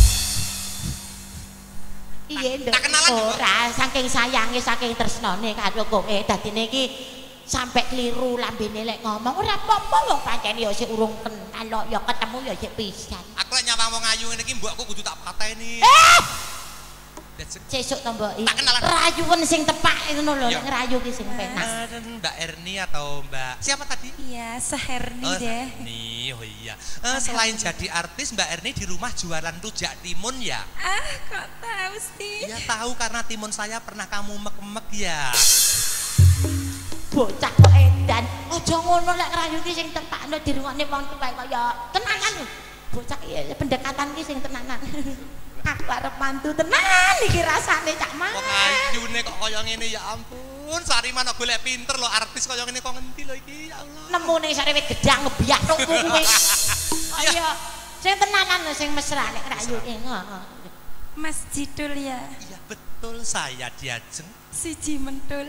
Iya, Nduk. Tak kenalan, Mbok. Ora, saking sayange, saking tresnane karo kowe. Dadine iki sampai keliru lambene lek ngomong ora apa-apa wong pancen ya sik urung kenal kok ya ketemu ya sik pisan. Aku lek nyawang wong ayu ngene iki mbokku kudu tak pateni. Sesuk to mbok Tak kenalan. rayuwen sing tepak ngono lho Iya. nek ngerayu ki sing penak. Mbak Erni atau Mbak siapa tadi? Iya, Seherni deh. Nih, oh iya. Selain jadi artis, Mbak Erni di rumah jualan rujak timun ya? Ah, kok tahu sih? Ya tahu karena timun saya pernah kamu mek-mek ya. Bocah kok edan. Aja ngono lek ngerayu ki sing tepakno dirungokne wong tuwa kaya tenanan lho. Bocah iki pendekatan ki sing tenanan. Aku arep mantu tenan iki rasane Cak Mas. Kok ayune kok kaya ngene ya ampun. Sariman kok golek pinter lho artis kaya ngene kok ngendi lho iki ya Allah. Nemu ning sare wit gedang ngebiak tuku kuwi. Kaya sing tenanan lho sing mesra nek ngerayu ki. Mas Jidul ya, Iya betul saya Diajeng. siji mentul.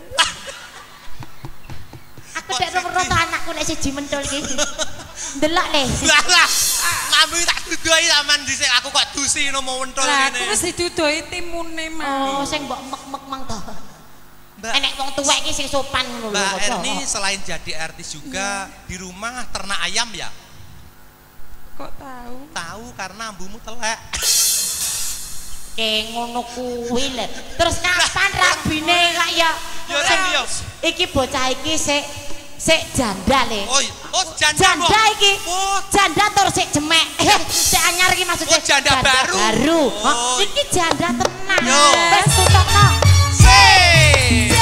Aku nek roto anakku nek siji mentul iki. Ndelok le. Lah, lambe tak dudoi aman dhisik aku kok dusi no mau wentol Lah, aku ngene. wis didudoi timune Oh, mah. sing mbok mek-mek mang to. Mbak Enek wong tuwek iki sing sopan ngono lho. Mbak kok. Erni selain jadi artis juga di rumah ternak ayam ya? Kok tahu? Tahu karena ambumu telek. Kayak ngono kuwi lho. Terus kapan rabine kaya Ya Ren yo. iki bocah iki sik janda le. Oh janda Janda kok. iki. Oh, Janda tur sik jemek. Sik anyar iki maksudnya. Oh, janda baru. Baru. Oh. Iki janda tenan. Yo. Wis tutupno. Sih.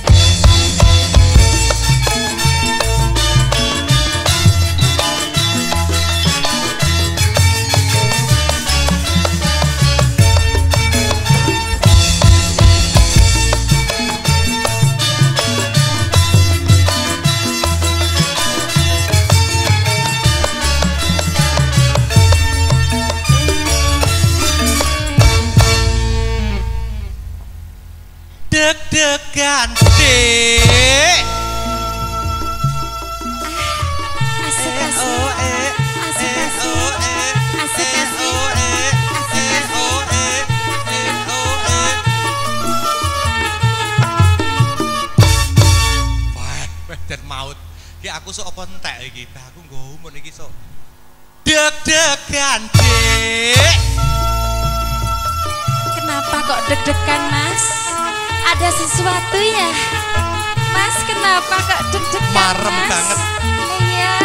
Deg-degan dek. Asik asik. Asik asik. Asik asik. Dan maut. Ki aku sok apa entek iki? Bah aku nggo umur iki sok. Deg-degan dek. Kenapa kok deg-degan, Mas? Ada sesuatu ya? Mas, kenapa kok deg-degan, Marem Mas? banget. Iya.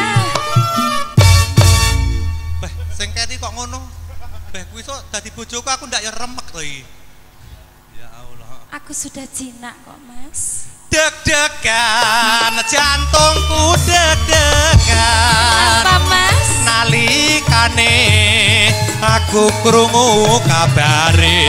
Bah, sing keti kok ngono? Bah kuwi sok dadi bojoku aku ndak ya remek to iki. Ya Allah. Aku sudah jinak kok, Mas. Deg-degan jantungku deg-degan. Apa, Mas? Nalikane aku krungu kabare.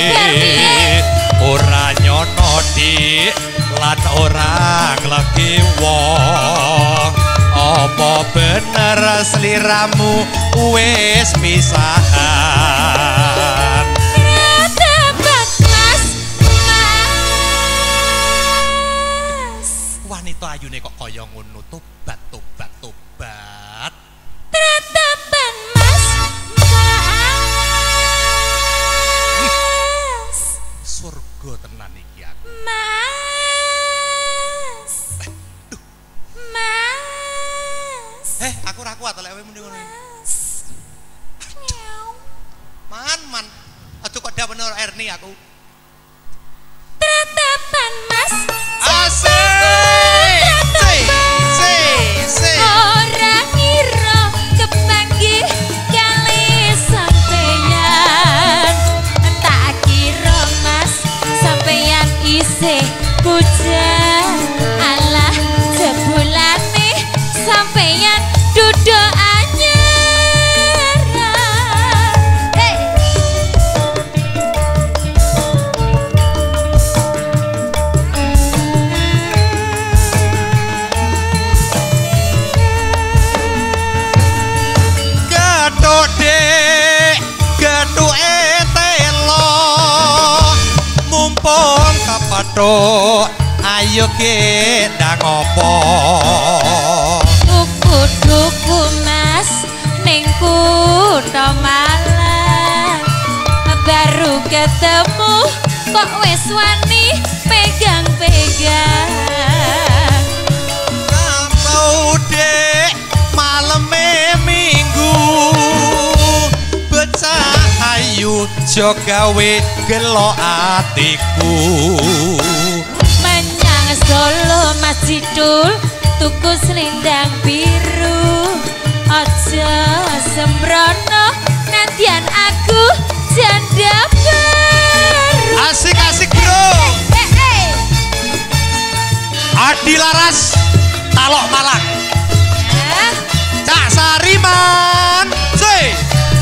Ora nyono dik lan ora ngleki wong. Apa bener sliramu wis pisahan? Wanita ayune kok kaya ngono, tobat tobat tobat. Tratapan Mas, Mas. Surga tenan iki aku. Mas. Mas. Aku ora kuat lek kowe muni ngono. Mas. Man. Aduh kok dawene Erni aku. Tratapan Mas. Ora ngira kepanggih kali sampeyan. Tak kira Mas sampeyan isih puja. Alah jebulane sampeyan duduk anyar. Mumpung kepethuk ayo kendang apa Tuku-tuku Mas ning kutha Malang. Baru ketemu kok wis wani pegang-pegang. Apa dek maleme Minggu becah ayu jo gawe gelo atiku. Menyang Solo Mas Jidul tuku selendang biru. Aja sembrono nadyan aku janda baru. Asik-asik bro. Adi Laras Talok Malang. Cak Sariman. Sih.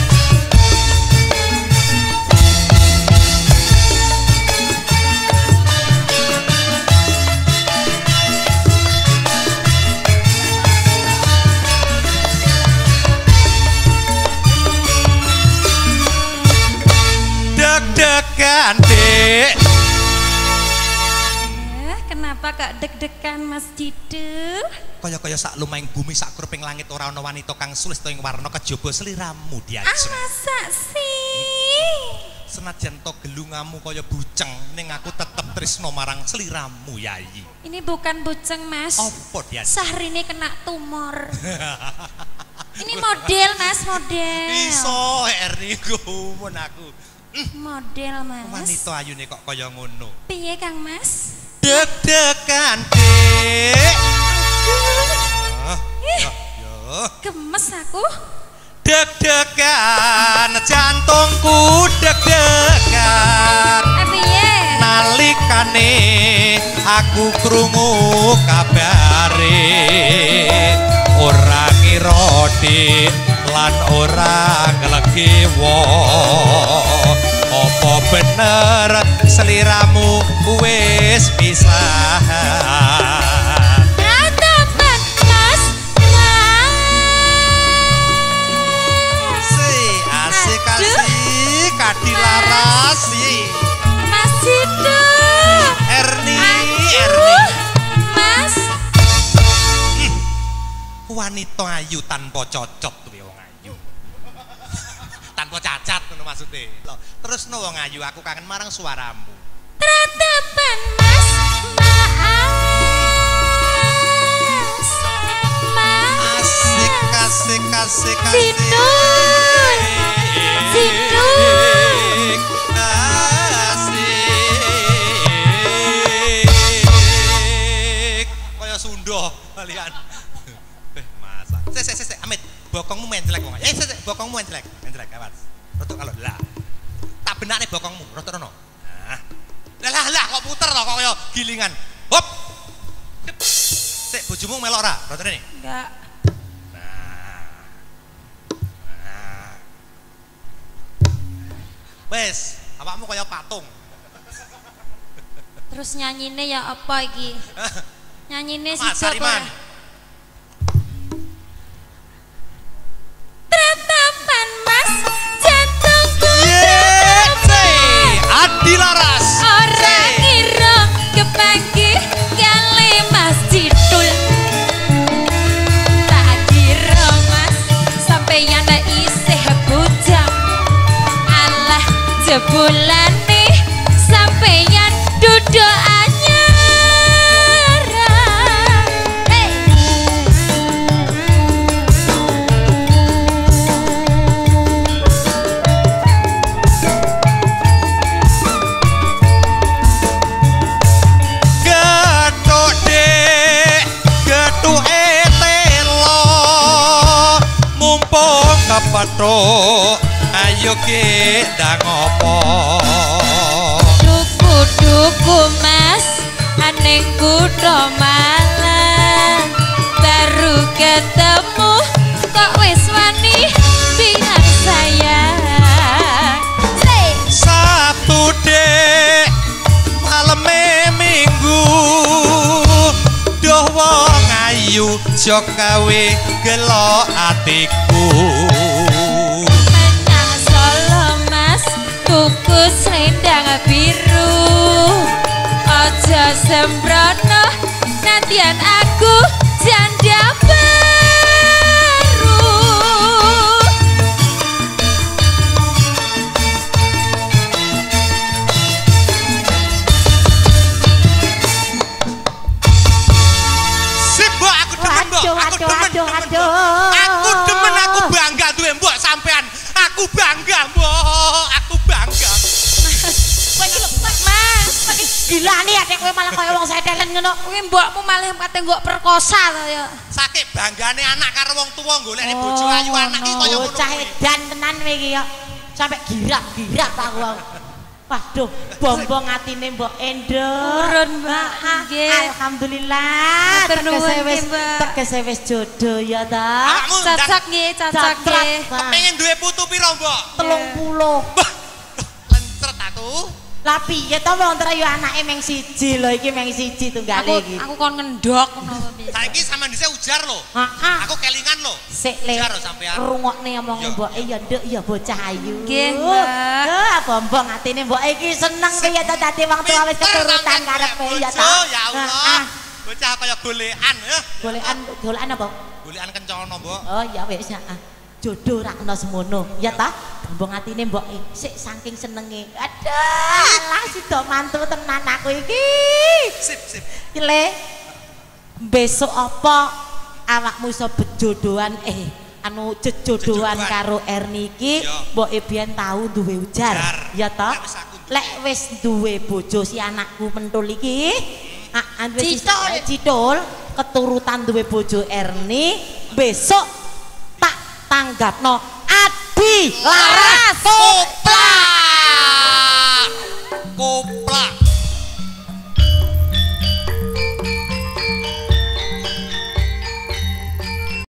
Deg-degan dek. Kenapa kok deg-degan Mas Didul? Kaya-kaya sak lumahing bumi sak kruping langit ora ana wanita kang sulista ing warna kejaba sliramu diajeng. Masa sih? Senajan to gelungamu kaya buceng ning aku tetep tresno marang sliramu Yayi. Ini bukan buceng Mas. Apa diajeng? Sahrine kena tumor. Ini model Mas, model. Iso Erni gumun aku. Model Mas. Wanita ayune kok kaya ngono. Piye Kang Mas? Deg-degan dek. Gemes aku. Deg-degan jantungku deg-degan. Piye? Nalikane aku krungu kabare ora ngira dik lan ora nglegi wong. Apa bener sliramu wis pisahan? Tratapan Mas, Mas. Asik-asik Adi Laras sih. Mas Didul. Erni. Mas. Wanita ayu tanpa cocot kuwi wong ayu. Tanpa cacat ngono maksude. Terus no wong ayu aku kangen marang suaramu. Tratapan Mas, Mas. Asik. Didul. Didul. Asik. Kaya Sunda kalian. Masa. Sik, Amit. Bokongmu mencelek wong. Bokongmu mencelek. Awas. Rotok kalau lah. Tak benakne bokongmu, rotok rono. Nah. Lah kok puter to kok kaya gilingan. Hop. Sik bojomu melok ora? Brotone nih. Enggak. Wes, awakmu kaya patung. Terus nyanyine ya apa iki? Nyanyine Mas sida Sariman. Tratapan mas jantungku Adi Laras. ora ngira kepanggih kali mas Cidul. Tak kira mas sampeyan isih bujang. Alah jebulane sampeyan duduk anyar. Hey. Gethuk Dik, gethuke telo. Mumpung kepethuk, ayo ki ndang apa. Duku mas aneng kutha Malang baru ketemu kok wis wani bilang sayang. Sabtu Dik, maleme Minggu. Duh wong ayu aja gawe gelo atiku. Menang Solo mas tuku selendang biru. Aja sembrono nantian aku janda baru. Sip, Mbok, aku demen, Mbok. Aku demen. Aku demen, aku bangga duwe Mbok sampean. Aku bangga, Mbok. Aku bangga. Kowe iki lho, Mas, pakai gilane atik kowe malah kaya wong setelen ngono. Kuwi mbokmu malah kate mbok perkosa to ya. Saking banggane anak karo wong tuwa golekne bojo ayu anak iki kaya ngono. Bocah edan tenan kowe iki ya. Sampai girak-girak aku. Waduh, bombong atine Mbok Endo. Turun, Mbak. Nggih. Alhamdulillah. Matur nuwun, Mbak. Tegese wis jodoh ya ta. Awakmu ndak Cocok nggih, cocok nggih. kepengin duwe putu piro, Mbok? 30. Bah, lencret aku. Lah piye to wong antara yo anake meng siji lho iki meng siji tunggale iki. Aku kon ngendok ngono piye. Saiki sampean dhisik ujar lho. Heeh. Aku kelingan lho. Sik le. Ujar lho sampean. Rungokne omong Yo. Mbok ya nduk ya bocah ayu. Nggih, Mbak. Bombong atine Mbok iki seneng kaya ta dadi wong tuwa wis keturutan karepe ya ta. Ya Allah. Bocah kaya golekan ya. Golekan apa? Golekan kencana, Mbok. Oh ya wis heeh. Jodoh ra kena semono ya ta. Bombong atine Mbok sik saking senenge. Aduh, alah sida mantu tenan aku iki. Sip. Le, besok apa awakmu iso bejodohan anu jejodohan Jejodohan. karo Erni iki Iya. mboke biyen tau duwe ujar ya ta Lek wis aku duwe. lek wis duwe bojo si anakku mentul iki Citul. Citul keturutan duwe bojo Erni besok tak tanggapno Adi Laras.